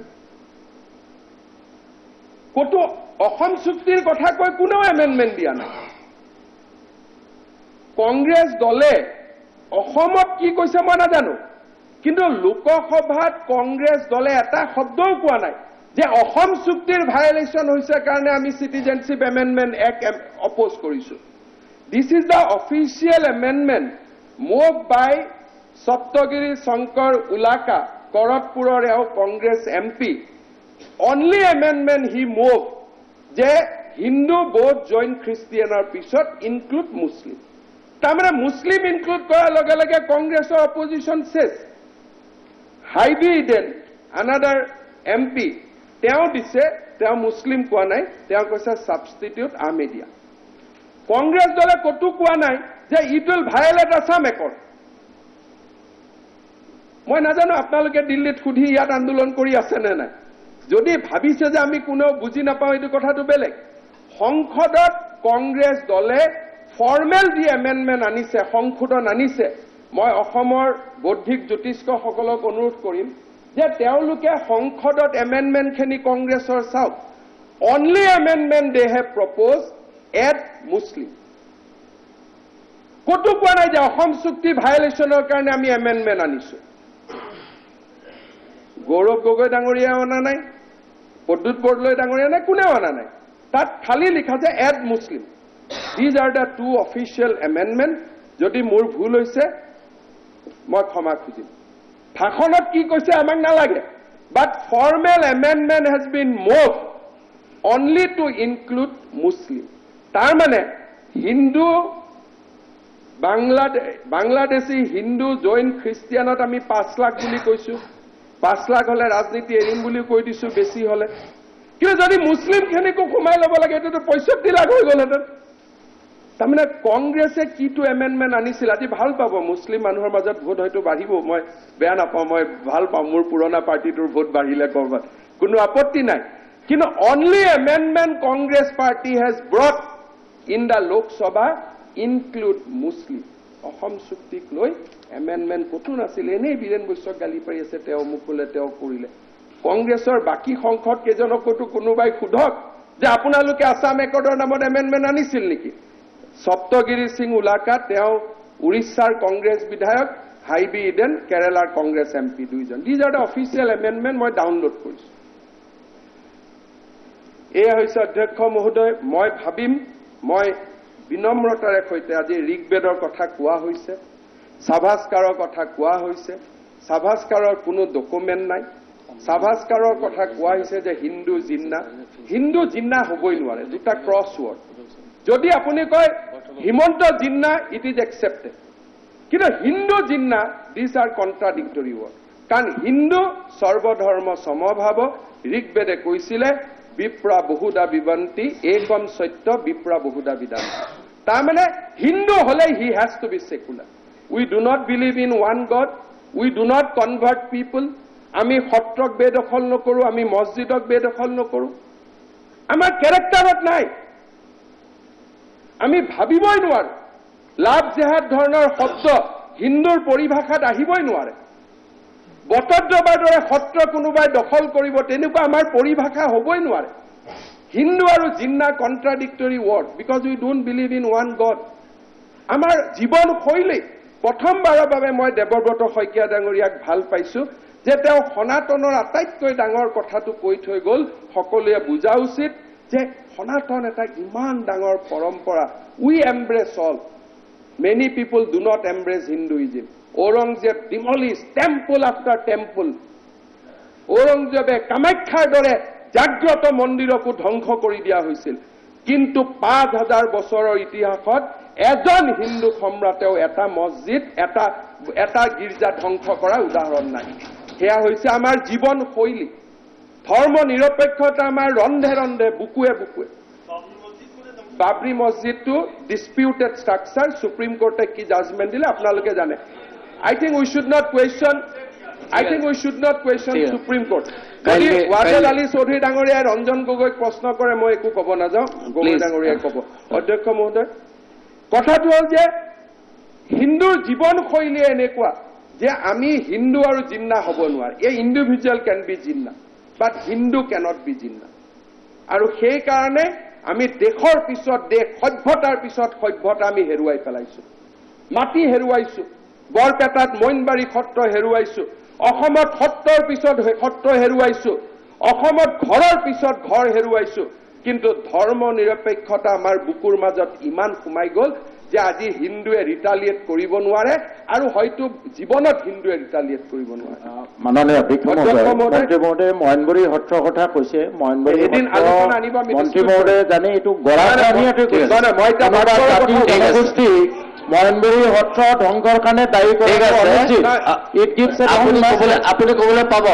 কতো অসম চুক্তিৰ কথা কৈ কোনো এমেন্ডমেন্ট দিয়া নাই কংগ্ৰেছ দলে অসমত কি কৈছে মই নাজানো কিন্তু লোকসভাত কংগ্ৰেছ দলে এটা শব্দও কোৱা নাই যে অসম চুক্তিৰ ভায়োলেশন হৈছে কাৰণে আমি সিটিজেনশিপ এমেন্ডমেন্ট এক অপোজ কৰিছো This is the official amendment moved by Saptagiri Shankar Ulaka, Karatpuror Congress M P. Only amendment he moved, je Hindu both join Christian or Pishot include Muslim. Tamara Muslim include kora lage lage Congress or opposition says. Haibi then another M P, teo dise teo Muslim koa nai, teo koisa substitute Ahmedia. Congress দলে কতো কোৱা নাই যে it will violate Assam accord মই নাজানো আপোনালোকে দিল্লীত খুধি ইয়াত আন্দোলন কৰি আছে নে নাই যদি ভাবিছে যে আমি কোনো বুজি নাপাওঁ এই কথাটো বেলেগ সংসদত কংগ্ৰেছ দলে ফৰ্মেল দি এমেন্ডমেন্ট আনিছে সংশোধন আনিছে মই অসমৰ বৌদ্ধিক জ্যোতিষ্কসকলক অনুৰোধ কৰিম যে তেওঁলোকে সংসদত এমেন্ডমেন্ট খিনি কংগ্ৰেছৰ চাওক only amendment they have propose add Muslim কতো কোৱা নাই যে অসম চুক্তি ভায়োলেশনৰ কাৰণে আমি এমেন্ডমেন্ট আনিছো গৌৰৱ গগৈ ডাঙৰীয়া অনা নাই পদ্মুত বৰদলৈ ডাঙৰীয়া নাই কোনেও অনা নাই তাত খালি লিখা আছে add Muslim these are the two official amendment যদি মোৰ ভুল হৈছে মই ক্ষমা খুজিম ভাষণত কি কৈছে আমাক নালাগে but formal amendment has been moved only to include Muslim তাৰ মানে হিন্দু বাংলাদেশ বাংলাদেশী হিন্দু জৈন খ্রিস্টিয়ানত আমি পাঁচ লাখ বুলি কৈছো পাঁচ লাখ হলে ৰাজনীতি এৰিম বুলি কৈ দিছো বেছি হলে কিন্তু যদি মুসলিম খিনিকো সোমাই ল'ব লাগে এটো পঁয়ষষ্ঠি লাখ হৈ গ'লহেঁতেন তাৰমানে কংগ্ৰেছে কিটো এমেন্ডমেন্ট আনিছিল আজি ভাল পাব মুসলিম মানুহৰ মাজত ভোট হয়তো বাঢ়িব মই বেয়া নাপাওঁ মই ভাল পাওঁ মোৰ পুৰণা পাৰ্টিটোৰ ভোট বাঢ়িলে কৰবাত কোনো আপত্তি নাই কিন্তু only amendment Congress party has brought in the Lok Sabha include Muslim. Assam চুক্তিক লৈ এমেন্ডমেন্ট কতো নাছিল এনেই বীৰেন বৈশ্যক গালি পাৰি আছে তেওঁ মুকলে তেওঁ কৰিলে কংগ্ৰেছৰ বাকি সংসদ কেজনক কতো কোনোবাই খুধক যে আপোনালোকে আসাম একৰ্ডৰ নামত এমেন্ডমেন্ট আনিছিল নেকি সপ্তগিৰি সিং উলাকা তেওঁ উৰিষ্যাৰ কংগ্ৰেছ বিধায়ক হাইবি ইডেন কেৰালাৰ কংগ্ৰেছ এমপি দুইজন these are the official amendment মই ডাউনলোড কৰিছো এই হৈছে অধ্যক্ষ মহোদয় মই ভাবিম মই বিনম্ৰতাৰে সৈতে আজি ঋগবেদৰ কথা কোৱা হৈছে সাভাস্কাৰৰ কথা কোৱা হৈছে সাভাস্কাৰৰ কোনো ডকুমেন্ট নাই সাভাস্কাৰৰ কথা কোৱা হৈছে যে হিন্দু জিন্না হিন্দু জিন্না হ'বই নোৱাৰে দুটা ক্ৰছ ৱৰ্ড যদি আপুনি কয় Himanta Jinnah it is accepted কিন্তু Hindu Jinnah this are contradictory word কাৰণ হিন্দু সৰ্বধৰ্ম সমভাৱ ঋগবেদে কৈছিলে বিপ্ৰা বহুদা বিবন্তি একম সত্য বিপ্ৰা বহুদা বিদান তাৰমানে হিন্দু হলে he has to be secular we do not believe in one god we do not convert people আমি সত্ৰক বেদখল নকৰো আমি মছজিদক বেদখল নকৰো আমাৰ ক্যাৰেক্টাৰত নাই আমি ভাবিবই নোৱাৰো লাভ জেহাদ ধৰণৰ শব্দ হিন্দুৰ পৰিভাষাত আহিবই নোৱাৰে বটদ্ৰবাৰ দৰে সত্ৰ কোনোবাই দখল কৰিব তেনেকুৱা আমাৰ পৰিভাষা হ'বই নোৱাৰে হিন্দু আৰু Jinnah contradictory word because we don't believe in one god আমাৰ জীৱন শৈলী প্ৰথমবাৰৰ বাবে মই দেৱব্ৰত শইকীয়া ডাঙৰীয়াক ভাল পাইছো যে তেওঁ সনাতনৰ আটাইতকৈ ডাঙৰ কথাটো কৈ থৈ গ'ল সকলোৱে বুজা উচিত যে সনাতন এটা ইমান ডাঙৰ পৰম্পৰা we embrace all many people do not embrace Hinduism Aurangzeb demolish temple after temple ঔৰংজেবে কামাখ্যাৰ দৰে জাগ্ৰত মন্দিৰকো ধ্বংস কৰি দিয়া হৈছিল কিন্তু পাঁচ হাজাৰ বছৰৰ ইতিহাসত এজন হিন্দু সম্ৰাটেও এটা মছজিদ এটা এটা গীৰ্জা ধ্বংস কৰা উদাহৰণ নাই সেয়া হৈছে আমাৰ জীৱন শৈলী ধৰ্ম নিৰপেক্ষতা আমাৰ ৰন্ধে ৰন্ধে বুকুৱে বুকুৱে বাবৰি মছজিদটো ডিসপিউটেড স্ট্ৰাকচাৰ সুপ্ৰিম কোৰ্টে কি জাজমেন্ট দিলে আপোনালোকে জানে I think we should not question. I think we should not question yeah. Supreme Court. যদি ওয়াজেল আলী চৌধুৰী ডাঙৰীয়াই ৰঞ্জন গগৈক প্ৰশ্ন কৰে মই একো ক'ব নাযাওঁ গগৈ ডাঙৰীয়াই ক'ব অধ্যক্ষ মহোদয় কথাটো হ'ল যে হিন্দুৰ জীৱন শৈলী এনেকুৱা যে আমি হিন্দু আৰু জিন্না হ'ব নোৱাৰে এই individual can be Jinnah but Hindu cannot be Jinnah আৰু সেই কাৰণে আমি দেশৰ পিছত দেশ সভ্যতাৰ পিছত সভ্যতা আমি হেৰুৱাই পেলাইছো মাটি হেৰুৱাইছো বৰপেটাত মইনবাৰী সত্ৰ হেৰুৱাইছো অসমত সত্ৰৰ পিছত সত্ৰ হেৰুৱাইছো অসমত ঘৰৰ পিছত ঘৰ হেৰুৱাইছো কিন্তু ধৰ্ম নিৰপেক্ষতা আমাৰ বুকুৰ মাজত ইমান সোমাই গ'ল যে আজি হিন্দুৱে ৰিটালিয়েট কৰিব নোৱাৰে আৰু হয়তো জীৱনত হিন্দুৱে ৰিটালিয়েট কৰিব নোৱাৰে
মাননীয় অধ্যক্ষ মন্ত্ৰী মহোদয়ে মইনবাৰী সত্ৰৰ কথা কৈছে মইনবাৰী
এদিন আলোচনা আনিব
মন্ত্ৰী মহোদয়ে জানে এইটো গৰাখীয়াটো
মই
জনগোষ্ঠী মইনবাৰী সত্ৰ ধ্বংসৰ কাৰণে দায়ী কৰে ইট গিভছ
আপুনি ক'বলৈ পাব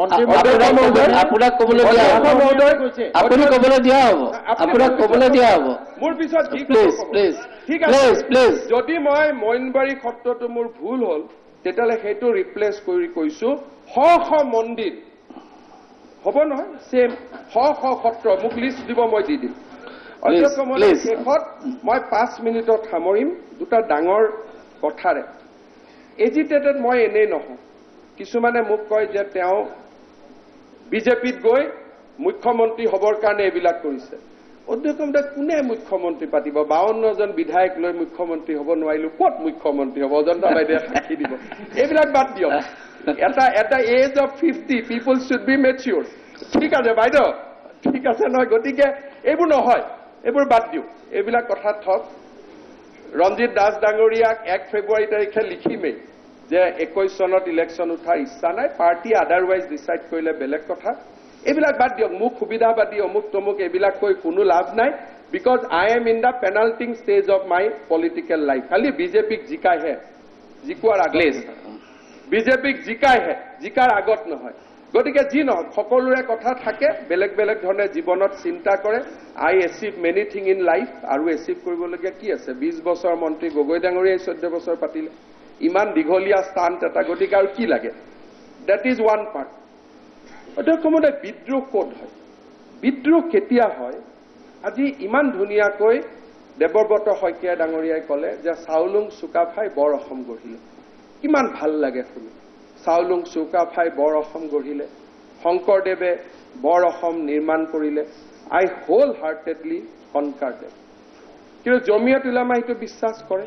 আপোনাক ক'বলৈ দিয়া হ'ব আপুনি ক'বলৈ দিয়া হ'ব আপোনাক ক'বলৈ দিয়া হ'ব
মোৰ পিছত
প্লিজ প্লিজ
ঠিক আছে প্লিজ যদি মই মইনবাৰী সত্ৰটো মোৰ ভুল হ'ল তেতিয়াহ'লে সেইটো ৰিপ্লেচ কৰি কৈছো শ শ মন্দিৰ হ'ব নহয় চেম শ শ সত্ৰ মোক লিষ্ট দিব মই দি দিম অধ্যক্ষ মহোদয় শেষত মই পাঁচ মিনিটত সামৰিম দুটা ডাঙৰ কথাৰে এজিটেটেড মই এনেই নহওঁ কিছুমানে মোক কয় যে তেওঁ বিজেপিত গৈ মুখ্যমন্ত্ৰী হ'বৰ কাৰণে এইবিলাক কৰিছে অধ্যক্ষ মহোদয় কোনে মুখ্যমন্ত্ৰী পাতিব বাৱন্ন জন বিধায়ক লৈ মুখ্যমন্ত্ৰী হ'ব নোৱাৰিলো ক'ত মুখ্যমন্ত্ৰী হ'ব অজন্তা বাইদেৱে সাক্ষী দিব এইবিলাক বাদ দিয়ক এটা এটা age of fifty people should be mature ঠিক আছে বাইদেউ ঠিক আছে নহয় গতিকে এইবোৰ নহয় এইবোৰ বাদ দিওঁ এইবিলাক কথা থক ৰঞ্জিত দাস ডাঙৰীয়াক এক ফেব্ৰুৱাৰী তাৰিখে লিখিমেই যে একৈশ চনত ইলেকশ্যন উঠাৰ ইচ্ছা নাই পাৰ্টি আদাৰৱাইজ ডিচাইড কৰিলে বেলেগ কথা এইবিলাক বাদ দিয়ক মোক সুবিধাবাদী অমুক তমুক এইবিলাক কৈ কোনো লাভ নাই because I am in the penultimate stage of my political life খালি বিজেপিক জিকাইহে জিকোৱাৰ আগত বিজেপিক জিকাইহে জিকাৰ আগত নহয় গতিকে যি নহওক সকলোৰে কথা থাকে বেলেগ বেলেগ ধৰণে জীৱনত চিন্তা কৰে I achieve many thing in life আৰু এচিভ কৰিবলগীয়া কি আছে বিশ বছৰ মন্ত্ৰী গগৈ ডাঙৰীয়াই চৈধ্য বছৰ পাতিলে ইমান দীঘলীয়া স্থান এটা গতিকে আৰু কি লাগে দেট ইজ ওৱান পাৰ্ট অধ্যক্ষ মহোদয় বিদ্ৰোহ ক'ত হয় বিদ্ৰোহ কেতিয়া হয় আজি ইমান ধুনীয়াকৈ দেৱব্ৰত শইকীয়া ডাঙৰীয়াই ক'লে যে চাউলুং চুকাফাই বৰ অসম গঢ়িলে কিমান ভাল লাগে শুনি চাউলুং চুকাফাই বৰ অসম গঢ়িলে শংকৰদেৱে বৰ অসম নিৰ্মাণ কৰিলে I wholeheartedly concur them কিন্তু জমিয়ত উলেমা এইটো বিশ্বাস কৰে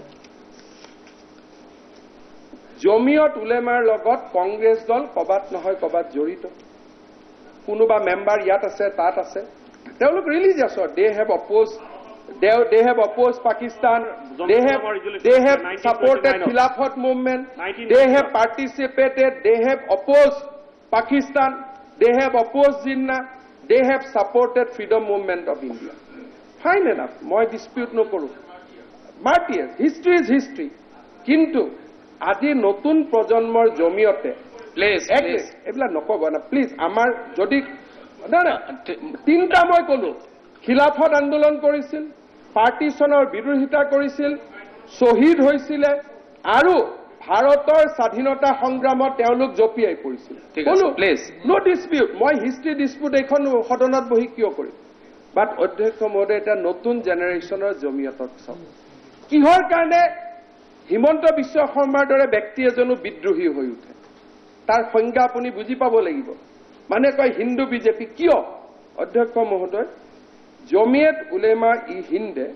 জমিয়ত উলেমাৰ লগত কংগ্ৰেছ দল কবাত নহয় কবাত জড়িত কোনোবা মেম্বাৰ ইয়াত আছে তাত আছে তেওঁলোক ৰিলিজিয়াছৰ they have oppose They, they have opposed Pakistan. They have, they have supported Khilafat movement. They have participated. They have opposed Pakistan. They have opposed Jinnah. They have supported freedom movement of India. Fine enough. Moi dispute no koru. Martyrs. History is history. Kintu adi notun projonmor jomiote.
Please, please.
Ebla nokoba na. Please, amar jodi na na tinta moi kolu. খিলাফত আন্দোলন কৰিছিল পাৰ্টিশনৰ বিৰোধিতা কৰিছিল, শ্বহীদ হৈছিলে আৰু ভাৰতৰ স্বাধীনতা সংগ্ৰামত তেওঁলোক জঁপিয়াই পৰিছিল। নো ডিসপিউট, মই হিষ্ট্ৰী ডিসপিউট এইখন সদনত বহি কিয় কৰিম? বাট অধ্যক্ষ মহোদয়, এটা নতুন জেনেৰেশ্যনৰ জমিয়তক চাওক, কিহৰ কাৰণে হিমন্ত বিশ্ব শৰ্মাৰ দৰে ব্যক্তি এজনো বিদ্ৰোহী হৈ উঠে, তাৰ সংজ্ঞা আপুনি বুজি পাব লাগিব। মানে কয় হিন্দু বিজেপি, কিয়? অধ্যক্ষ মহোদয়, জমিয়ত উলেমা ই হিন্দে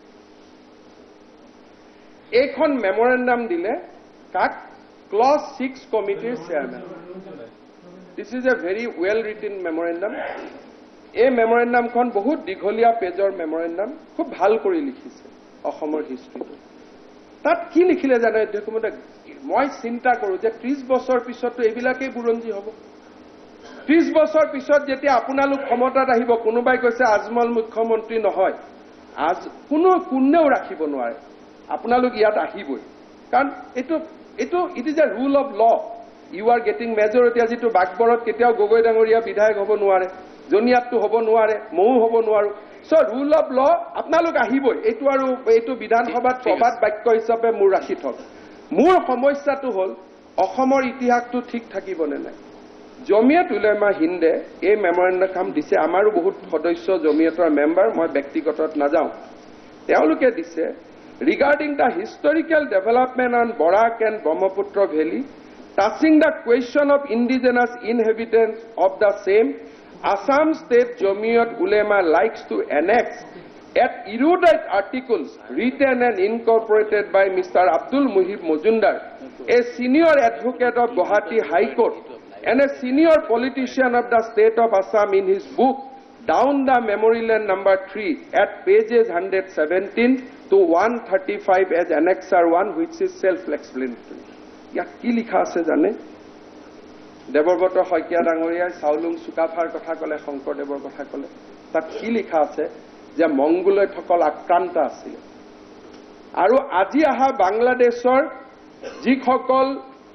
এইখন মেমৰেণ্ডাম দিলে কাক? ক্লজ ছিক্স কমিটিৰ chairman. This is a very well written memorandum. এই মেমৰেণ্ডামখন বহুত দীঘলীয়া পেজৰ মেমৰেণ্ডাম, খুব ভাল কৰি লিখিছে অসমৰ হিষ্ট্ৰীটো। তাত কি লিখিলে জানে অধ্যক্ষ মহোদয়? মই চিন্তা কৰোঁ যে ত্ৰিশ বছৰ পিছতো এইবিলাকেই বুৰঞ্জী হ'ব। ত্ৰিশ বছৰ পিছত যেতিয়া আপোনালোক ক্ষমতাত আহিব, কোনোবাই কৈছে আজমল মুখ্যমন্ত্ৰী নহয়, আজ কোনো কোনেও ৰাখিব নোৱাৰে, আপোনালোক ইয়াত আহিবই। কাৰণ এইটো এইটো it is a rule of law. You are getting majority. আজিতো বাগবৰত কেতিয়াও গগৈ ডাঙৰীয়া বিধায়ক হ'ব নোৱাৰে, জনিয়াতটো হ'ব নোৱাৰে, ময়ো হ'ব নোৱাৰো। চ' ৰুল অফ ল, আপোনালোক আহিবই। এইটো আৰু এইটো বিধানসভাত প্ৰবাদ বাক্য হিচাপে মোৰ ৰাখি থক। মোৰ সমস্যাটো হ'ল অসমৰ ইতিহাসটো ঠিক থাকিবনে নাই। জমিয়ত উলেমা হিন্দে এই মেমৰেণ্ডাম দিছে, আমাৰো বহুত সদস্য জমিয়তৰ মেম্বাৰ, মই ব্যক্তিগতত নাযাওঁ। তেওঁলোকে দিছে, regarding the historical development on Barak and Brahmaputra valley, touching the question of indigenous inhabitants of the same, Assam State Jamiyat Ulema likes to annex at erudite articles written and incorporated by Mister Abdul Muhib Mojumdar, a senior advocate of Guwahati High Court and a senior politician of the state of Assam, in his book Down the Memory Lane number three at pages one seventeen to one thirty-five as Annexer one, which is self-explanatory. ইয়াত কি লিখা আছে জানে? দেৱব্ৰত শইকীয়া ডাঙৰীয়াই চাউলুং চুকাফাৰ কথা ক'লে, শংকৰদেৱৰ কথা ক'লে। তাত কি লিখা আছে যে মংগোলয়তসকল আক্ৰান্ত আছিল আৰু আজি অহা বাংলাদেশৰ যিসকল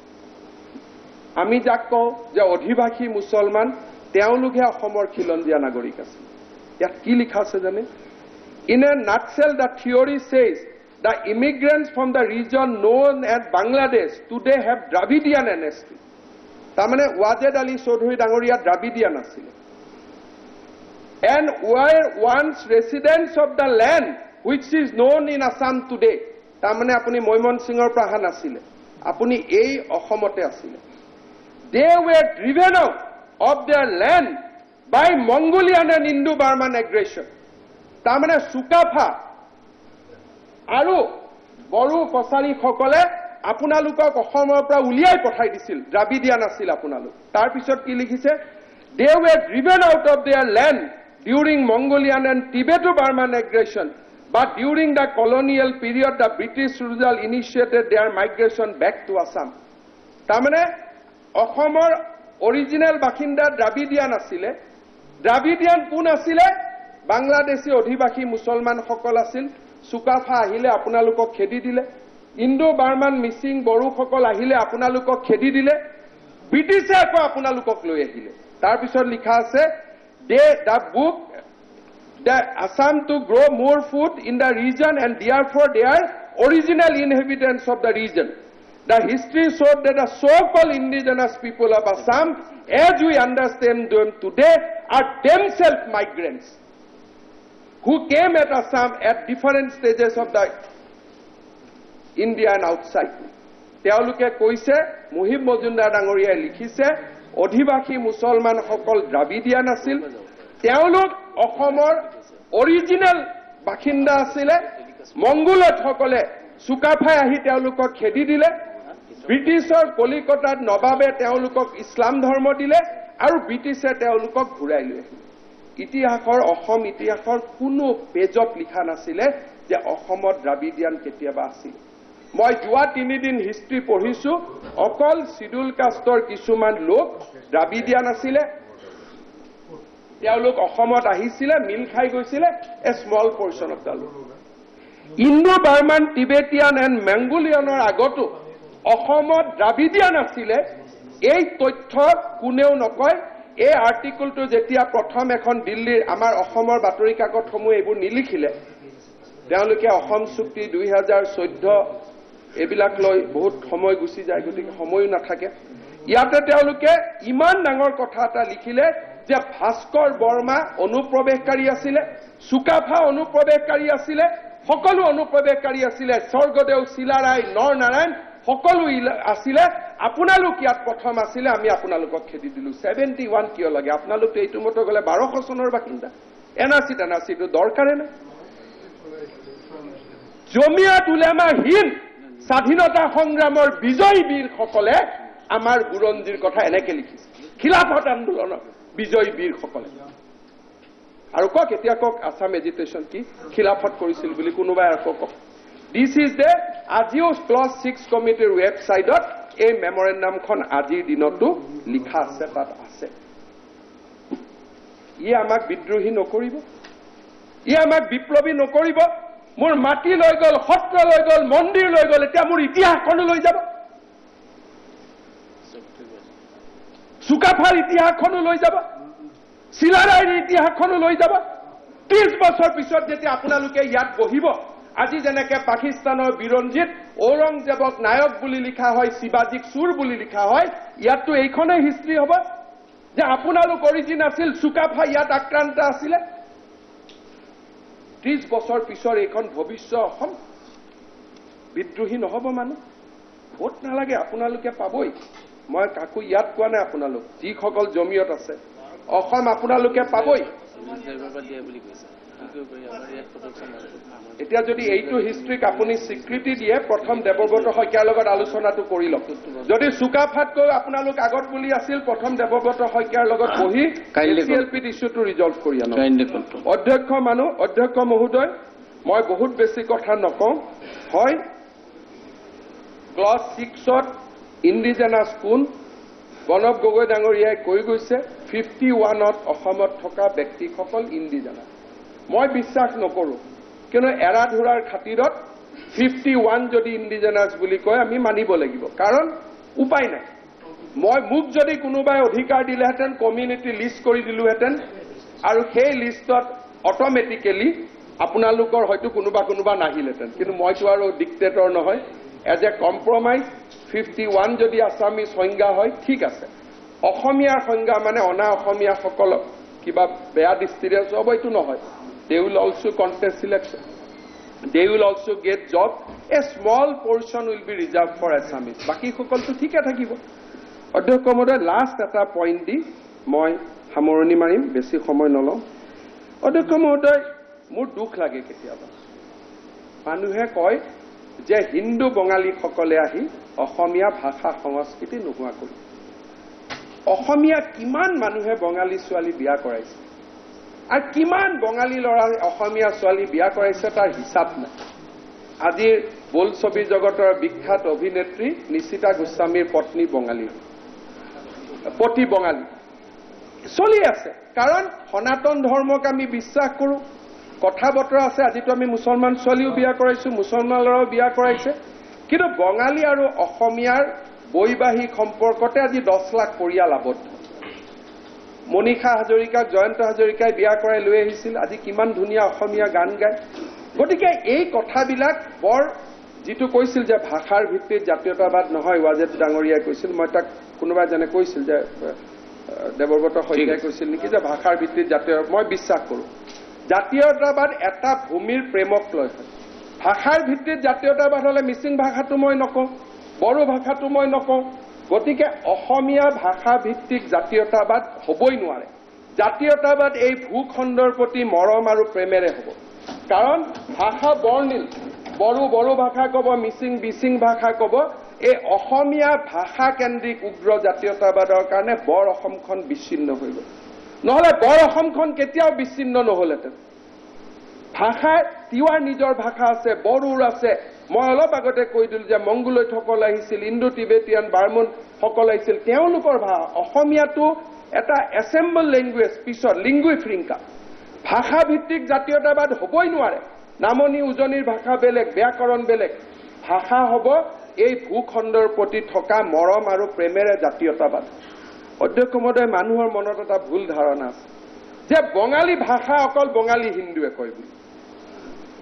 আমি যাক কওঁ যে অধিবাসী মুছলমান, তেওঁলোকে অসমৰ খিলঞ্জীয়া নাগৰিক আছিল। ইয়াত কি লিখা আছে জানে? In a nutshell the theory says the immigrants from the region known at Bangladesh today have Dravidian ancestry. তাৰমানে ৱাজেদ আলী চৌধুৰী ডাঙৰীয়া দ্ৰাভিডিয়ান আছিলে। And were ones residents of the land which is known in Assam today. তাৰমানে আপুনি মৈমন সিঙৰ পৰা অহা নাছিলে, আপুনি এই অসমতে আছিলে। They were driven out of their land by Mongolian and Indo Burman aggression. তাৰমানে চুকাফা আৰু বড়ো কছাৰীসকলে আপোনালোকক অসমৰ পৰা উলিয়াই পঠাই দিছিল, দ্ৰাভিডিয়ান আছিল আপোনালোক। তাৰপিছত কি লিখিছে? They were driven out of their land during Mongolian and Tibeto Burman aggression, but during the colonial period the British ruler initiated their migration back to Assam. তাৰমানে অসমৰ অৰিজিনেল বাসিন্দা দ্ৰাভিডিয়ান আছিলে। দ্ৰাভিডিয়ান কোন আছিলে? বাংলাদেশী অধিবাসী মুছলমানসকল আছিল। চুকাফা আহিলে আপোনালোকক খেদি দিলে। ইণ্ডো বাৰ্মান মিচিং বড়োসকল আহিলে আপোনালোকক খেদি দিলে। ব্ৰিটিছে আকৌ আপোনালোকক লৈ আহিলে। তাৰপিছত লিখা আছে, they the book the Assam to grow' more food in the region and therefore they are original inhabitants of the region. The history showed that the so-called indigenous people of Assam, as we understand them today, are themselves migrants who came at Assam at different stages of the India and outside. তেওঁলোকে কৈছে, মুহিব মজুমদাৰ ডাঙৰীয়াই লিখিছে, অধিবাসী মুছলমানসকল দ্ৰাভিডিয়ান আছিল। তেওঁলোক অসমৰ original বাসিন্দা আছিলে। মংগোলসকলে চুকাফাই আহি তেওঁলোকক খেদি দিলে। ব্ৰিটিছৰ কলিকতাত নবাবে তেওঁলোকক ইছলাম ধৰ্ম দিলে আৰু ব্ৰিটিছে তেওঁলোকক ঘূৰাই লৈ আহিলে। ইতিহাসৰ অসম ইতিহাসৰ কোনো পেজত লিখা নাছিলে যে অসমত দ্ৰাভিডিয়ান কেতিয়াবা আছিল। মই যোৱা তিনিদিন হিষ্ট্ৰী পঢ়িছো, অকল চিডুল কাষ্টৰ কিছুমান লোক দ্ৰাভিডিয়ান আছিলে। তেওঁলোক অসমত আহিছিলে, মিল খাই গৈছিলে, a small portion of the লোক। ইণ্ডো বাৰ্মান টিবেটিয়ান এণ্ড মংগোলিয়ানৰ আগতো অসমত দ্ৰাভিডিয়ান আছিলে। এই তথ্য কোনেও নকয়। এই আৰ্টিকলটো যেতিয়া প্ৰথম এখন দিল্লীৰ আমাৰ অসমৰ বাতৰি কাকতসমূহ এইবোৰ নিলিখিলে, তেওঁলোকে অসম চুক্তি দুই হাজাৰ চৈধ্য এইবিলাক লৈ বহুত সময় গুচি যায়, গতিকে সময়ো নাথাকে। ইয়াতে তেওঁলোকে ইমান ডাঙৰ কথা এটা লিখিলে যে ভাস্কৰ বৰ্মা অনুপ্ৰৱেশকাৰী আছিলে, চুকাফা অনুপ্ৰৱেশকাৰী আছিলে, সকলো অনুপ্ৰৱেশকাৰী আছিলে, স্বৰ্গদেউ চিলাৰায় নৰনাৰায়ণ সকলো আছিলে। আপোনালোক ইয়াত প্ৰথম আছিলে, আমি আপোনালোকক খেদি দিলো। ছেভেণ্টি ওৱান কিয় লাগে? আপোনালোকে এইটো মতে গ'লে বাৰশ চনৰ বাসিন্দা। N R C then R চিটো দৰকাৰে নাই। জমিয়ত উলেমা হিন্দ স্বাধীনতা সংগ্ৰামৰ বিজয়ী বীৰসকলে আমাৰ বুৰঞ্জীৰ কথা এনেকে লিখিছে, খিলাফত আন্দোলনৰ বিজয়ী বীৰসকলে। আৰু কওক এতিয়া কওক আছাম এজিটেশ্যন কি খিলাফত কৰিছিল বুলি কোনোবাই আকৌ কওক। দিছ ইজ দে আজিও ক্লজ ছিক্স কমিটিৰ ৱেবছাইটত এই মেমৰেণ্ডামখন আজিৰ দিনতো লিখা আছে, তাত আছে। ই আমাক বিদ্ৰোহী নকৰিব, ই আমাক বিপ্লৱী নকৰিব। মোৰ মাটি লৈ গ'ল, সত্ৰ লৈ গ'ল, মন্দিৰ লৈ গ'ল, এতিয়া মোৰ ইতিহাসখনো লৈ যাব, চুকাফাৰ ইতিহাসখনো লৈ যাব, চিলাৰায়ৰ ইতিহাসখনো লৈ যাব। ত্ৰিশ বছৰ পিছত যেতিয়া আপোনালোকে ইয়াত বহিব, আজি যেনেকে পাকিস্তানৰ বিৰঞ্জিত ঔৰংজেবক নায়ক বুলি লিখা হয়, শিৱাজীক চুৰ বুলি লিখা হয়, ইয়াততো এইখনেই হিষ্ট্ৰী হ'ব যে আপোনালোক অৰিজিন আছিল, চুকাফা ইয়াত আক্ৰান্ত আছিলে। ত্ৰিশ বছৰ পিছৰ এইখন ভৱিষ্য অসম বিদ্ৰোহী নহ'ব মানুহ? ভোট নালাগে, আপোনালোকে পাবই। মই কাকো ইয়াত কোৱা নাই, আপোনালোক যিসকল জমিয়ত আছে অসম আপোনালোকে পাবই। এতিয়া যদি এইটো হিষ্ট্ৰীক আপুনি স্বীকৃতি দিয়ে, প্ৰথম দেৱব্ৰত শইকীয়াৰ লগত আলোচনাটো কৰি লওক। যদি চুকাফাতকৈ আপোনালোক আগত বুলি আছিল, প্ৰথম দেৱব্ৰত শইকীয়াৰ লগত বহি চি এল পিত ইছ্যুটো ৰিজল্ভ কৰি আনক। অধ্যক্ষ মানুহ, অধ্যক্ষ মহোদয়, মই বহুত বেছি কথা নকওঁ। হয়, ক্লজ ছিক্সত ইণ্ডিজেনাছ কোন প্ৰণৱ গগৈ ডাঙৰীয়াই কৈ গৈছে, ফিফটি ওৱানত অসমত থকা ব্যক্তিসকল ইণ্ডিজেনাছ। মই বিশ্বাস নকৰোঁ, কিয়নো এৰা ধৰাৰ খাতিৰত ফিফটি ওৱান যদি ইণ্ডিজেনাছ বুলি কয় আমি মানিব লাগিব, কাৰণ উপায় নাই। মই মোক যদি কোনোবাই অধিকাৰ দিলেহেঁতেন কমিউনিটি লিষ্ট কৰি দিলোহেঁতেন, আৰু সেই লিষ্টত অট'মেটিকেলি আপোনালোকৰ হয়তো কোনোবা কোনোবা নাহিলহেঁতেন, কিন্তু মইতো আৰু ডিক্টেটৰ নহয়। As a compromise fifty one যদি আছামিজ সংজ্ঞা হয় ঠিক আছে, অসমীয়াৰ সংজ্ঞা মানে অনা অসমীয়াসকলক কিবা বেয়া দৃষ্টিৰে চাব এইটো নহয়। They will also contest selection. They will also get job. A small portion will be reserved for Assamese. বাকি সকলটো ঠিকে থাকিব। অধ্যক্ষ মহোদয়, লাষ্ট এটা পইণ্ট দি মই সামৰণি মাৰিম, বেছি সময় নলওঁ। অধ্যক্ষ মহোদয়, মোৰ দুখ লাগে কেতিয়াবা মানুহে কয় যে হিন্দু বঙালীসকলে আহি অসমীয়া ভাষা সংস্কৃতি নোহোৱা কৰি। অসমীয়া কিমান মানুহে বঙালী ছোৱালী বিয়া কৰাইছে আৰু কিমান বঙালী ল'ৰা অসমীয়া ছোৱালী বিয়া কৰাইছে তাৰ হিচাপ নাই। আজিৰ বোলছবি জগতৰ বিখ্যাত অভিনেত্ৰী নিশিতা গোস্বামীৰ পত্নী বঙালী, পতি বঙালী চলি আছে, কাৰণ সনাতন ধৰ্মক আমি বিশ্বাস কৰোঁ। কথা বতৰা আছে, আজিতো আমি মুছলমান ছোৱালীও বিয়া কৰাইছোঁ, মুছলমান ল'ৰাও বিয়া কৰাইছে, কিন্তু বঙালী আৰু অসমীয়াৰ বৈবাহিক সম্পৰ্কতে আজি দহ লাখ পৰিয়াল আবদ্ধ। মনীষা হাজৰিকাক জয়ন্ত হাজৰিকাই বিয়া কৰাই লৈ আহিছিল, আজি কিমান ধুনীয়া অসমীয়া গান গায়। গতিকে এই কথাবিলাক বৰ, যিটো কৈছিল যে ভাষাৰ ভিত্তিত জাতীয়তাবাদ নহয়, ৱাজেদ ডাঙৰীয়াই কৈছিল, মই তাক কোনোবাই যেনে কৈছিল যে দেৱব্ৰত শইকীয়াই কৈছিল নেকি যে ভাষাৰ ভিত্তিত জাতীয়, মই বিশ্বাস কৰোঁ জাতীয়তাবাদ এটা ভূমিৰ প্ৰেমক লৈ হয়। ভাষাৰ ভিত্তিত জাতীয়তাবাদ হ'লে মিচিং ভাষাটো মই নকওঁ, বড়ো ভাষাটো মই নকওঁ, গতিকে অসমীয়া ভাষা ভিত্তিক জাতীয়তাবাদ হ'বই নোৱাৰে। জাতীয়তাবাদ এই ভূখণ্ডৰ প্ৰতি মৰম আৰু প্ৰেমেৰে হ'ব, কাৰণ ভাষা বৰ্ণিল, বড়ো বড়ো ভাষা ক'ব, মিচিং মিচিং ভাষা ক'ব। এই অসমীয়া ভাষা কেন্দ্ৰিক উগ্ৰ জাতীয়তাবাদৰ কাৰণে বৰ অসমখন বিচ্ছিন্ন হৈ গ'ল, নহ'লে বৰ অসমখন কেতিয়াও বিচ্ছিন্ন নহ'লহেঁতেন। ভাষা তিৱাৰ নিজৰ ভাষা আছে, বড়োৰ আছে। মই অলপ আগতে কৈ দিলোঁ যে মংগোলৈটসকল আহিছিল, ইণ্ডো টিবেটিয়ান বাৰ্মন সকল আহিছিল, তেওঁলোকৰ ভাষা। অসমীয়াটো এটা এছেম্বল লেংগুৱেজ, পিছত লিংগুই ফ্ৰিংকা। ভাষা ভিত্তিক জাতীয়তাবাদ হ'বই নোৱাৰে। নামনি উজনিৰ ভাষা বেলেগ, ব্যাকৰণ বেলেগ। ভাষা হ'ব এই ভূখণ্ডৰ প্ৰতি থকা মৰম আৰু প্ৰেমেৰে জাতীয়তাবাদ। অধ্যক্ষ মহোদয়, মানুহৰ মনত এটা ভুল ধাৰণা আছে যে বঙালী ভাষা অকল বঙালী হিন্দুৱে কয় বুলি।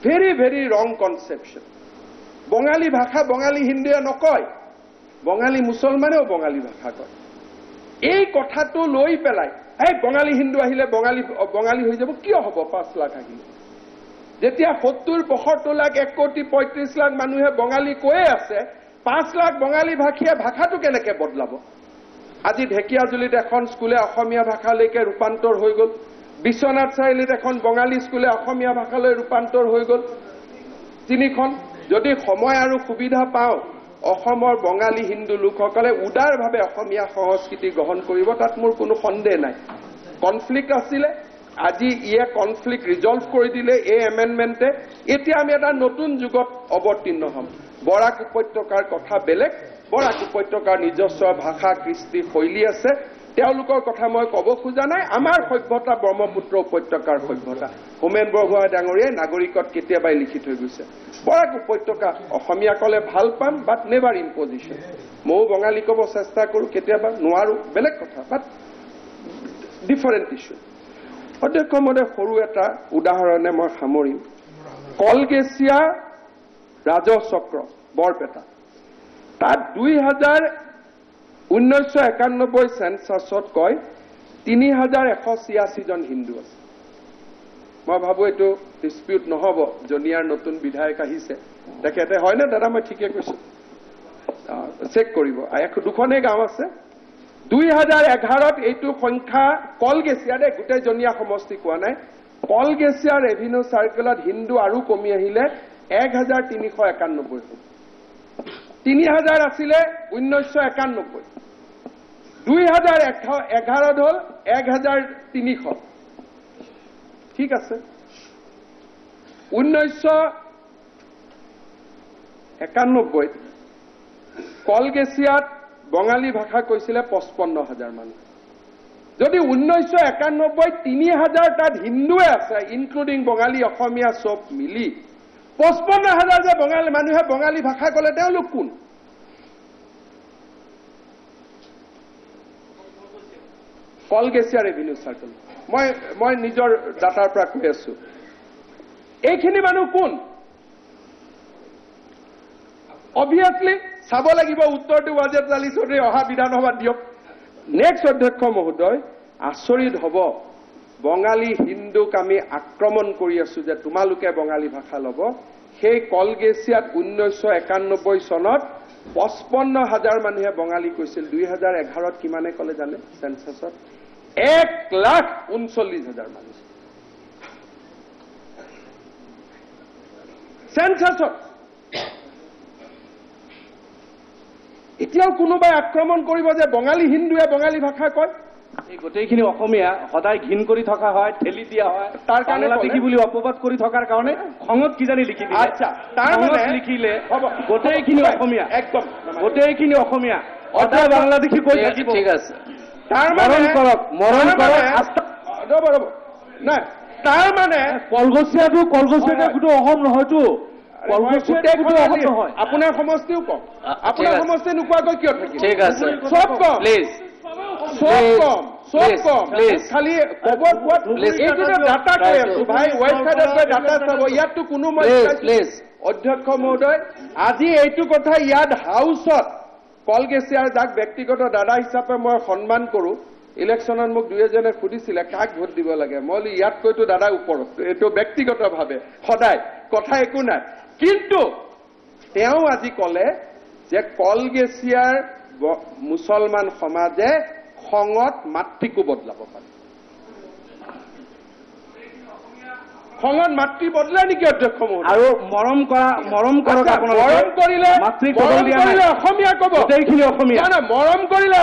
ভেৰি ভেৰি ৰং কনচেপশ্যন বঙালী ভাষা বঙালী হিন্দুৱে নকয় বঙালী মুছলমানেও বঙালী ভাষা কয় এই কথাটো লৈ পেলাই এই বঙালী হিন্দু আহিলে বঙালী বঙালী হৈ যাব কিয় হ'ব পাঁচ লাখ আহিলে যেতিয়া সত্তৰ পঁয়সত্তৰ লাখ এক কোটি পঁয়ত্ৰিশ লাখ মানুহে বঙালী কৈয়ে আছে পাঁচ লাখ বঙালী ভাষীয়ে ভাষাটো কেনেকৈ বদলাব আজি ঢেকিয়াজুলিত এখন স্কুলে অসমীয়া ভাষালৈকে ৰূপান্তৰ হৈ গ'ল বিশ্বনাথ চাৰিআলিত এখন বঙালী স্কুলে অসমীয়া ভাষালৈ ৰূপান্তৰ হৈ গ'ল তিনিখন যদি সময় আৰু সুবিধা পাওঁ অসমৰ বঙালী হিন্দু লোকসকলে উদাৰভাৱে অসমীয়া সংস্কৃতি গ্ৰহণ কৰিব তাত মোৰ কোনো সন্দেহ নাই কনফ্লিক্ট আছিলে আজি ইয়ে কনফ্লিক্ট ৰিজলভ কৰি দিলে এই এমেণ্ডমেণ্টে এতিয়া আমি এটা নতুন যুগত অৱতীৰ্ণ হ'ম বৰাক উপত্যকাৰ কথা বেলেগ বৰাক উপত্যকাৰ নিজস্ব ভাষা কৃষ্টি শৈলী আছে তেওঁলোকৰ কথা মই ক'ব খোজা নাই আমাৰ সভ্যতা ব্ৰহ্মপুত্ৰ উপত্যকাৰ সভ্যতা হোমেন বৰগোহাঁই ডাঙৰীয়াই নাগৰিকত কেতিয়াবাই লিখি থৈ গৈছে বৰাক উপত্যকা অসমীয়া ক'লে ভাল পাম বাট নেভাৰ ইম্পজিশ্যন ময়ো বঙালী ক'ব চেষ্টা কৰোঁ কেতিয়াবা নোৱাৰোঁ বেলেগ কথা বাট ডিফাৰেণ্ট ইছ্যু অধ্যক্ষ মহোদয় সৰু এটা উদাহৰণে মই সামৰিম কলগেছিয়া ৰাজহ চক্ৰ বৰপেটা তাত দুই হাজাৰ ঊনৈছশ একানব্বৈ চেঞ্চাছত কয় তিনি হাজাৰ এশ ছিয়াশী জন হিন্দু আছে মই ভাবোঁ এইটো ডিছপিউট নহ'ব জনিয়াৰ নতুন বিধায়ক আহিছে তেখেতে হয়নে দাদা মই ঠিকে কৈছোঁ চেক কৰিব দুখনেই গাঁও আছে দুই হাজাৰ এঘাৰত এইটো সংখ্যা কলগেছিয়া দেই গোটেই জনিয়া সমষ্টি কোৱা নাই কলগেছিয়া ৰেভিনিউ চাৰ্কেলত হিন্দু আৰু কমি আহিলে এক হাজাৰ তিনিশ একানব্বৈ হ'ল তিনি হাজাৰ আছিলে ঊনৈছশ একানব্বৈ দুই হাজাৰ এঘাৰত হ'ল এক হাজাৰ তিনিশ ঠিক আছে ঊনৈছশ একানব্বৈত কলগেছিয়াত বঙালী ভাষা কৈছিলে পঁচপন্ন হাজাৰ মানুহ যদি ঊনৈছশ একানব্বৈত তিনি হাজাৰ তাত হিন্দুৱে আছে ইনক্লুডিং বঙালী অসমীয়া চব মিলি পঁচপন্ন হাজাৰ যে বঙালী মানুহে বঙালী ভাষা ক'লে তেওঁলোক কোন কলগেছিয়া ৰেভিনিউ চাৰ্কেল মই মই নিজৰ ডাটাৰ পৰা কৈ আছো এইখিনি মানুহ কোন অবভিয়াছলি চাব লাগিব উত্তৰটো ৱাজেদ আলী চৌধুৰী অহা বিধানসভাত দিয়ক নেক্সট অধ্যক্ষ মহোদয় আচৰিত হ'ব বঙালী হিন্দুক আমি আক্ৰমণ কৰি আছো যে তোমালোকে বঙালী ভাষা ল'ব সেই কলগেছিয়াত ঊনৈছশ একানব্বৈ চনত পঁচপন্ন হাজাৰ মানুহে বঙালী কৈছিল দুই হাজাৰ এঘাৰত কিমানে ক'লে জানে চেঞ্চাছত এক লাখ ঊনচল্লিছ হাজাৰ মানুহ চেঞ্চাছত এতিয়াও কোনোবাই আক্ৰমণ কৰিব যে বঙালী হিন্দুৱে বঙালী ভাষা কয়
এই গোটেইখিনি অসমীয়া সদায় ঘিন কৰি থকা হয় ঠেলি দিয়া হয়
তাৰ কাৰণে
দেখি বুলি অপবাদ কৰি থকাৰ কাৰণে খঙত কিজানি লিখি দিলে
আচ্ছা তাৰ মানে
লিখিলে
হ'ব
গোটেইখিনি অসমীয়া
একদম
গোটেইখিনি অসমীয়া সদায় বাংলাদেশী কৈ থাকিব
ঠিক আছে
তাৰ মানে
কৰক মৰণ কৰক
ৰ'ব ৰ'ব নাই তাৰ মানে
কলগছিয়াটো কলগছিয়াটো গোটেই অসম নহয়তো
আপোনাৰ সমষ্টিও কম আপোনাৰ সমষ্টি নোকোৱাকৈ কিয় থাকিব
ঠিক আছে
চব কম
প্লিজ
চব কম চব কম খালি ক'ব কোৱাত এইটোতো ডাটা কৈ আছো ভাই ৱেবছাইটত গৈ ডাটা চাব ইয়াততো কোনো মই অধ্যক্ষ মহোদয় আজি এইটো কথা ইয়াত হাউচত কলগেছিয়াৰ যাক ব্যক্তিগত দাদা হিচাপে মই সন্মান কৰোঁ ইলেকশ্যনত মোক দুই এজনে সুধিছিলে কাক ভোট দিব লাগে মই বোলো ইয়াতকৈতো দাদা ওপৰত এইটো ব্যক্তিগতভাৱে সদায় কথা একো নাই কিন্তু তেওঁ আজি ক'লে যে কলগেছিয়াৰ মুছলমান সমাজে খঙত মাতৃকো বদলাব পাৰে খঙত মাতৃ বদলে নেকি অধ্যক্ষ মহোদয়
আৰু মৰম কৰা মৰম কৰক
মৰম কৰিলে
মাতৃ
কৰিলে অসমীয়া ক'ব
গোটেইখিনি অসমীয়া
মৰম কৰিলে